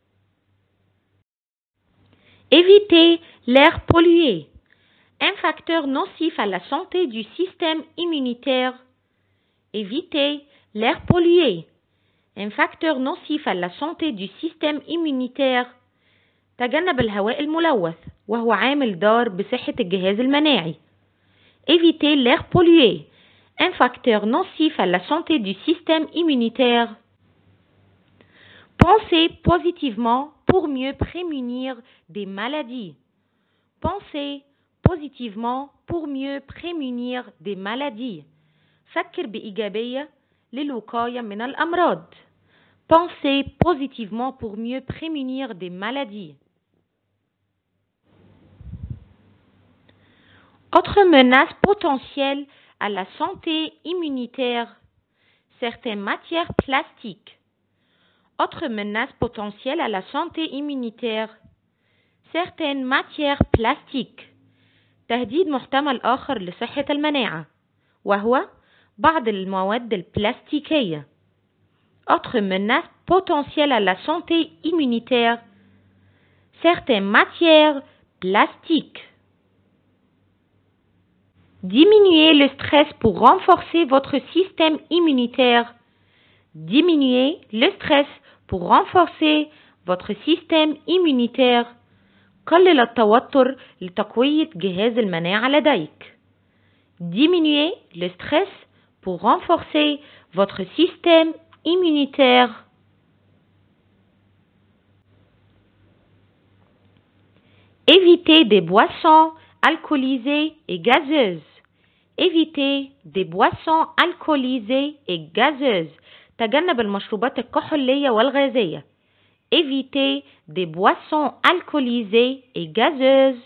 Évitez l'air pollué, un facteur nocif à la santé du système immunitaire. Évitez l'air pollué, un facteur nocif à la santé du système immunitaire. تجنب الهواء الملوث. وهو عامل ضار بصحة الجهاز المناعي. Éviter l'air pollué, un facteur nocif à la santé du système immunitaire. Pensez positivement pour mieux prémunir des maladies. Pensez positivement pour mieux prémunir des maladies. فكر بإيجابية للوقاية من الأمراض. Pensez positivement pour mieux prémunir des maladies. Autre menace potentielle à la santé immunitaire, certaines matières plastiques. Autre menace potentielle à la santé immunitaire, certaines matières plastiques. تهديد محتمل آخر لصحة المناعة وهو بعض المواد البلاستيكية. Autre menace potentielle à la santé immunitaire, certaines matières plastiques. Diminuez le stress pour renforcer votre système immunitaire. Diminuez le stress pour renforcer votre système immunitaire. قلل التوتر لتقوية جهاز المناعة لديك. Diminuez le stress pour renforcer votre système immunitaire. Évitez des boissons alcoolisées et gazeuses. Évitez des boissons alcoolisées et gazeuses. تجنب المشروبات الكحولية والغازية. Évitez des boissons alcoolisées et gazeuses.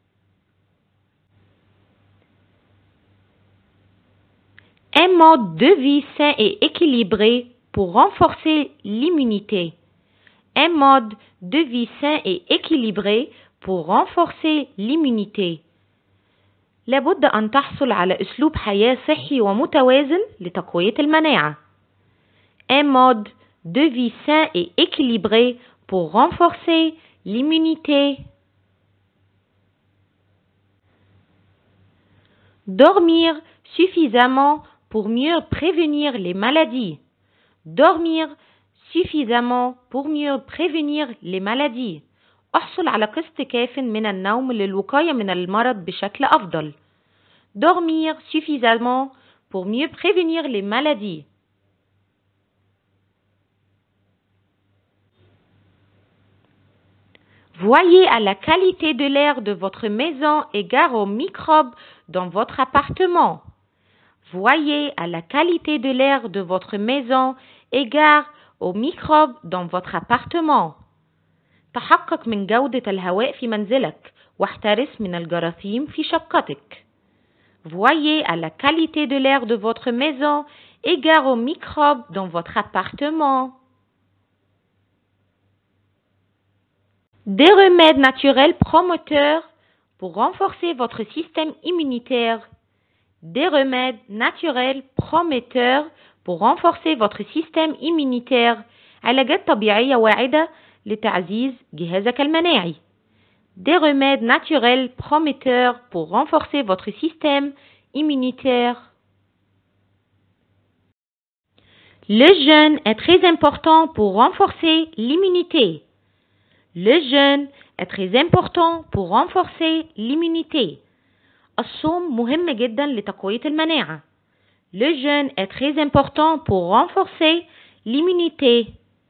Un mode de vie sain et équilibré pour renforcer l'immunité. Un mode de vie sain et équilibré pour renforcer l'immunité. لابد أن تحصل على أسلوب حياة صحي ومتوازن لتقوية المناعة. Un mode de vie sain et équilibré pour renforcer l'immunité. Dormir suffisamment pour mieux prévenir les maladies. Dormir suffisamment pour mieux prévenir les maladies. احصل على قسط كاف من النوم للوقاية من المرض بشكل أفضل. Dormir suffisamment pour mieux prévenir les maladies. Voyez à la qualité de l'air de votre maison égard aux microbes dans votre appartement. Voyez à la qualité de l'air de votre maison égard aux microbes dans votre appartement. تحقق من جودة الهواء في منزلك واحترس من الجراثيم في شقتك. Voyez à la qualité de l'air de votre maison égard aux microbes dans votre appartement. Des remèdes naturels promoteurs pour renforcer votre système immunitaire. Des remèdes naturels prometteurs pour renforcer votre système immunitaire. علاجات طبيعية واعدة لتعزيز جهازك المناعي. Des remèdes naturels prometteurs pour renforcer votre système immunitaire. Le jeûne est très important pour renforcer l'immunité. Le jeûne est très important pour renforcer l'immunité. الصوم مهم جدا لتقوية المناعة. Le jeûne est très important pour renforcer l'immunité.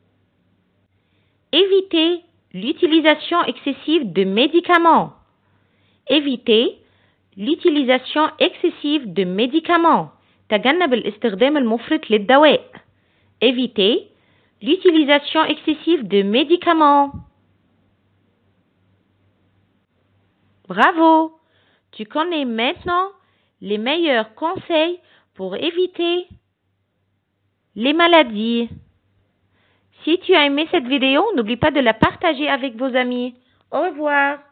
Évitez l'utilisation excessive de médicaments. Évitez l'utilisation excessive de médicaments. تجنب الاستخدام المفرط للدواء. Évitez l'utilisation excessive de médicaments. Bravo! Tu connais maintenant les meilleurs conseils pour éviter les maladies. Si tu as aimé cette vidéo, n'oublie pas de la partager avec vos amis. Au revoir!